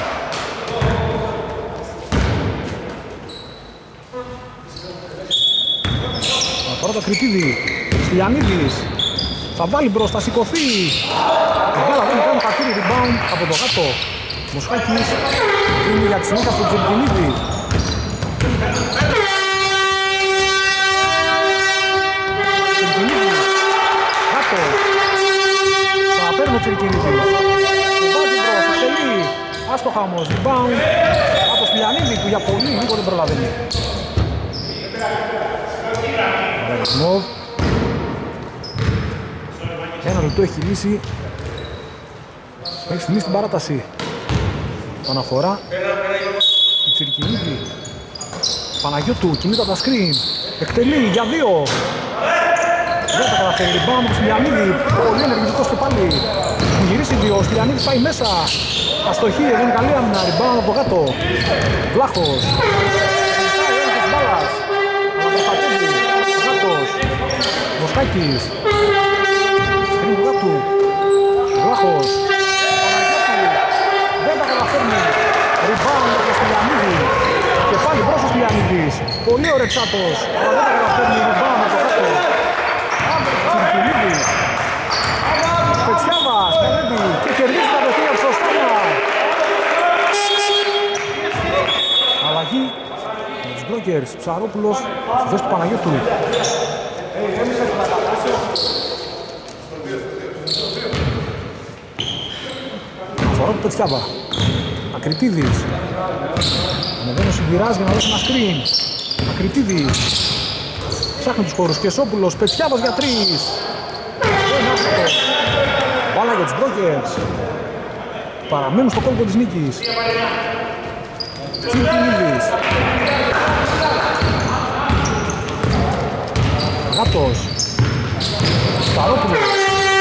Αφορά το Ακριτήλη. Στυλιανίδης. Θα βάλει μπρος, θα σηκωθεί. Η μπάλα δεν κάνει χατήρι, rebound από τον Γάτο. Μοσχάκης είναι για τη συνέχεια στον Τσιρικινίδη. Τσιρικινίδη. Γάτος. Θα παίρνει ο Τσιρικινίδης. Το βάζει μπρος, εκτελεί. Άστοχα όμως, rebound από Στυλιανίδη που για πολύ λίγο δεν προλαβαίνει. Ρεγνόβ. Ένα λεπτό έχει λύσει. Έχει στιγμή στην παράταση. Αναφορά του Τσιρικινίδη. Παναγιώτου κινείται από τα screen. Εκτελεί για δύο. Δεν τα καταφέρει. Rebound του Στυλιανίδη. Πολύ ενεργητικός και πάλι. Μου γυρίσει δύο. Ο Στυλιανίδης πάει μέσα. Αστοχή. Δεν είναι καλή άμυνα. Rebound από το Γάτο. Βλάχος. Ζητάει έλεγχος της μπάλας. Αναπροσπαθίζει. Γάτος. Μοσχάκης. Σκριν του Γάτου. Βλάχος. Δεν τα καταφέρνει. Rebound από το Στυλιανίδη. Και πάλι μπρος ο Στυλιανίδης. Πολύ ωραίο Τσάτος. Αλλά δεν τα καταφέρνει. Rebound από το Γάτο. Τσιρικινίδης. Πετσιάβας. Παλεύει και κερδίζει τα παιχνίδια του Σωστάνα. Αλλαγή με τους Brokers. Ψαρόπουλος στη θέση του Παναγιώτου. Αφορά του Πετσιάβα. Ακριτίδης. Ανεβαίνει ο Σιντηράς για να δώσει ένα screen. Ακριτίδης. Ψάχνει τους χώρους. Κεσόπουλος. Πετσιάβας για τρεις. Δεν άστοχος. Μπάλα για τους Brokers. Παραμένουν στο κόλπο της νίκης. Τσιρικινίδης. Γάτος. Σταρόπουλος.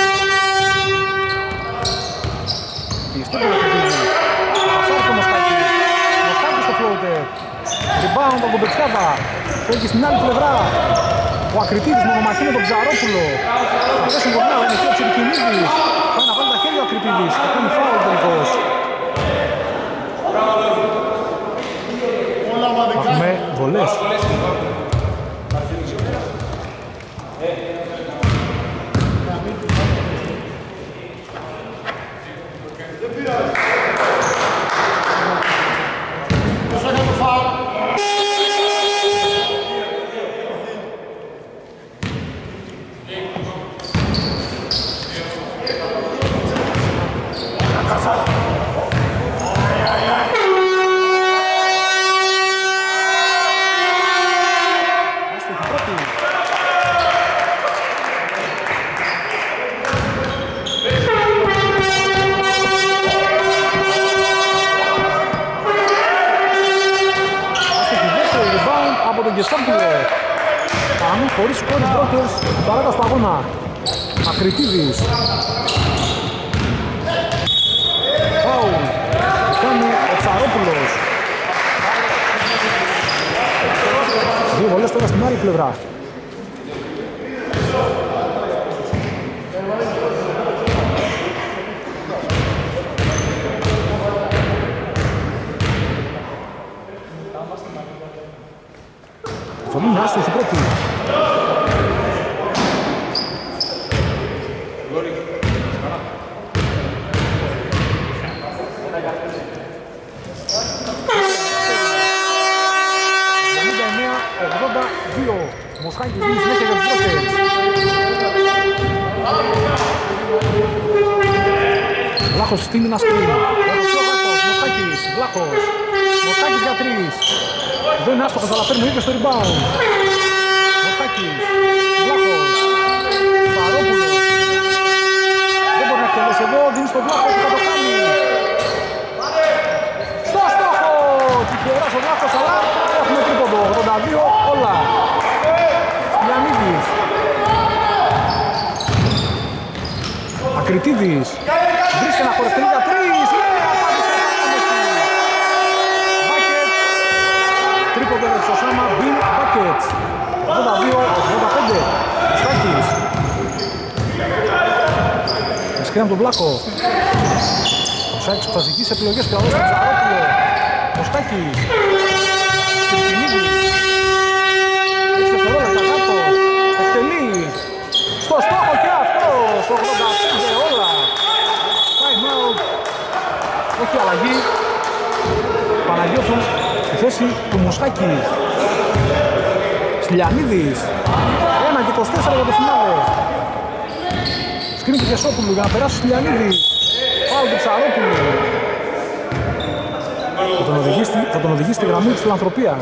Πιστό το Ακριτίδη. Πασάρει στο Μοσχάκη. Μοσχάκη στο floater. Rebound από τον Πετσιάβα. Φεύγει στην άλλη πλευρά. Ο Ακριτίδης μονομαχεί με τον Ψαρόπουλο. Θα πέσει κοντά, είναι και ο Τσιρικινίδης. Πάει να βάλει τα χέρια ο Ακριτίδης. Θα κάνει φάουλ τελικώς. Έχουμε βολές. Πάμε χωρίς σκόρις Brokers στην παράταση του αγώνα. Ακριτίδης. Φάουλ. Κάνει Ψαρόπουλος. Δύο βολές τώρα στην άλλη πλευρά. Θα μείνει άστοχη πρώτη. εβδομήντα εννέα ογδόντα δύο. Μοσχάκης δίνει συνέχεια για τους Brokers. Βλάχος στείλει ένα σκριν. Μοσχάκης, Βλάχος. Μοσχάκης για τρεις. Δεν είναι άστοχος, αλλά παίρνει ίδιο στο rebound. Μοσχάκης, Βλάχος, Ψαρόπουλος. Δεν μπορεί να εκτελέσει εδώ, δίνει στο Βλάχο που θα το κάνει. Στο στόχο! Τυχερός ο Βλάχος, αλλά έχουμε τρίποντο. ογδόντα δύο όλα. Γιαννίδης. Ακριτίδης. Βρίσκει ένα χωριστή για τρεις. Τρίποντο για τους Οσάμα, Μπιν, Μπάκετς. ογδόντα δύο ογδόντα πέντε. Μοσχάκης. Σκρίνει από τον Βλάκο. Μοσχάκης που θα ζητήσει επιλογές και θα δώσει τον Ψαρόπουλο. Μοσχάκης. Κυρκινίδης. Έχει δευτερόλεπτα κάτω. Εκτελεί. Στο στόχο και αυτός. ογδόντα πέντε όλα. Time out. Όχι αλλαγή. Παναγιώτου στη θέση του Μοσχάκη. Στυλιανίδης. ένα και είκοσι τέσσερα για το φινάλε. Σκρίνει του Κεσόπουλου για να περάσει ο Στυλιανίδης. Φάουλ του Ψαρόπουλου. Θα τον οδηγήσει, θα τον οδηγήσει στη γραμμή της φιλανθρωπίας.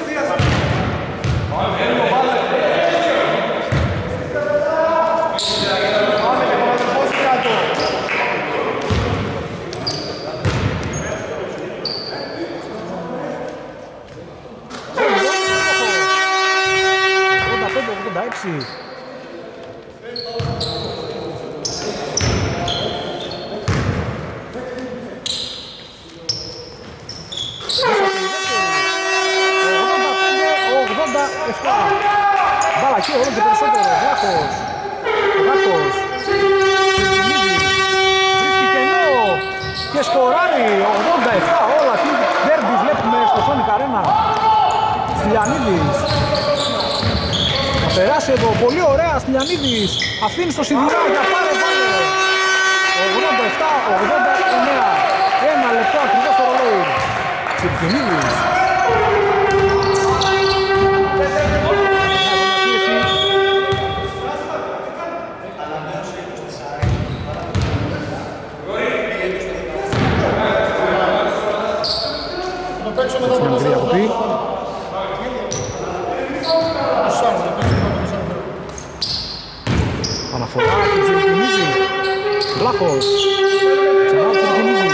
ογδόντα έξι. ογδόντα επτά. Μπάλα και όλο και περισσότερο. Βλάχος. Βλάχος. Κυρκινίδης. Βρίσκει κενό. Και σκοράρει. ογδόντα επτά όλα. Τι ντέρμπι βλέπουμε στο Sonic Arena. Στυλιανίδης. Θα περάσει εδώ. Πολύ ωραία. Στυλιανίδης. Αφήνει στο σιδηρά για πάρε βάλε. ογδόντα επτά ογδόντα εννέα. Ένα λεπτό ακριβώς στο ρολόι. Κυρκινίδης. Μια μικρή διακοπή. Αναφορά του Κυρκινίδη. Βλάχος. Ξανά του Κυρκινίδη.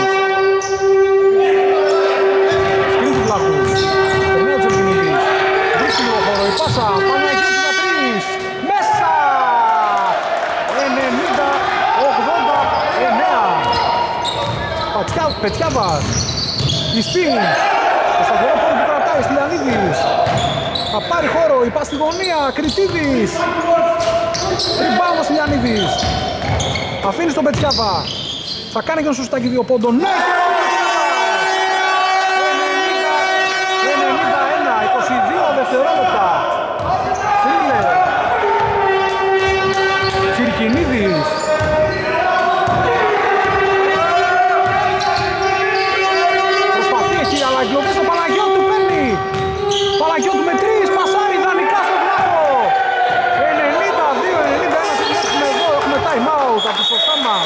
Σκριν του Βλάχου. Περνάει ο Κυρκινίδης. Βρίσκει το χώρο. Η πάσα. Παναγιώτη για τρεις. Μέσα. ενενήντα ογδόντα εννέα. Πετιάβας. Η σπίν. Το σταθερό πόδι που κρατάει Στυλιανίδης. Θα πάρει χώρο, η πάση στη γωνία, Κριτίδης. Rebound ο Στυλιανίδης. Αφήνει στον Πετιάβα. Θα κάνει και τον σωστάκι δύο πόντων. Ναι! ενενήντα ένα, είκοσι δύο δευτερόλεπτα. Θρίλερ. Κυρκινίδης. Αλλά εγκλωβές στο Παναγιώτου παίρνει. Παναγιώτου με τρεις, πασάρι ιδανικά στο Βλάχο. ενενήντα δύο ενενήντα ένα έχουμε εδώ, έχουμε time out από τους Οσάμα.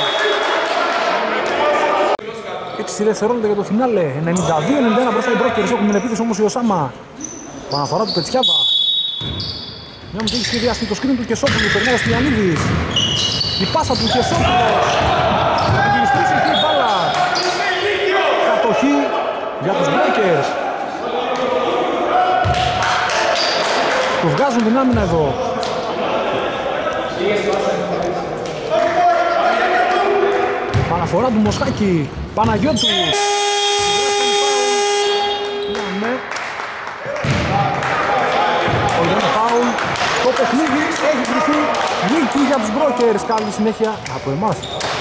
έξι δευτερόλεπτα για το φινάλε. ενενήντα δύο ενενήντα ένα μπροστά οι Brokers, έχουν την επίθεση όμως η Οσάμα. Παναφορά του Πετσιάβα. Μια μου έχει σχεδιάσει το screen του Κεσόπουλου, περνάει ο Στυλιανίδης. Η πάσα του Κεσόπουλου. Θα την γυριστρήσει εκεί η μπάλα. Κατοχή για τους Brokers. Του βγάζουν την άμυνα εδώ. Παναφορά του Μοσχάκη. Παναγιώτου. δούμε. Όχι, είναι φάουλ. Το παιχνίδι έχει κρυφθεί. Νίκη για τους Brokers. Καλή συνέχεια από εμάς.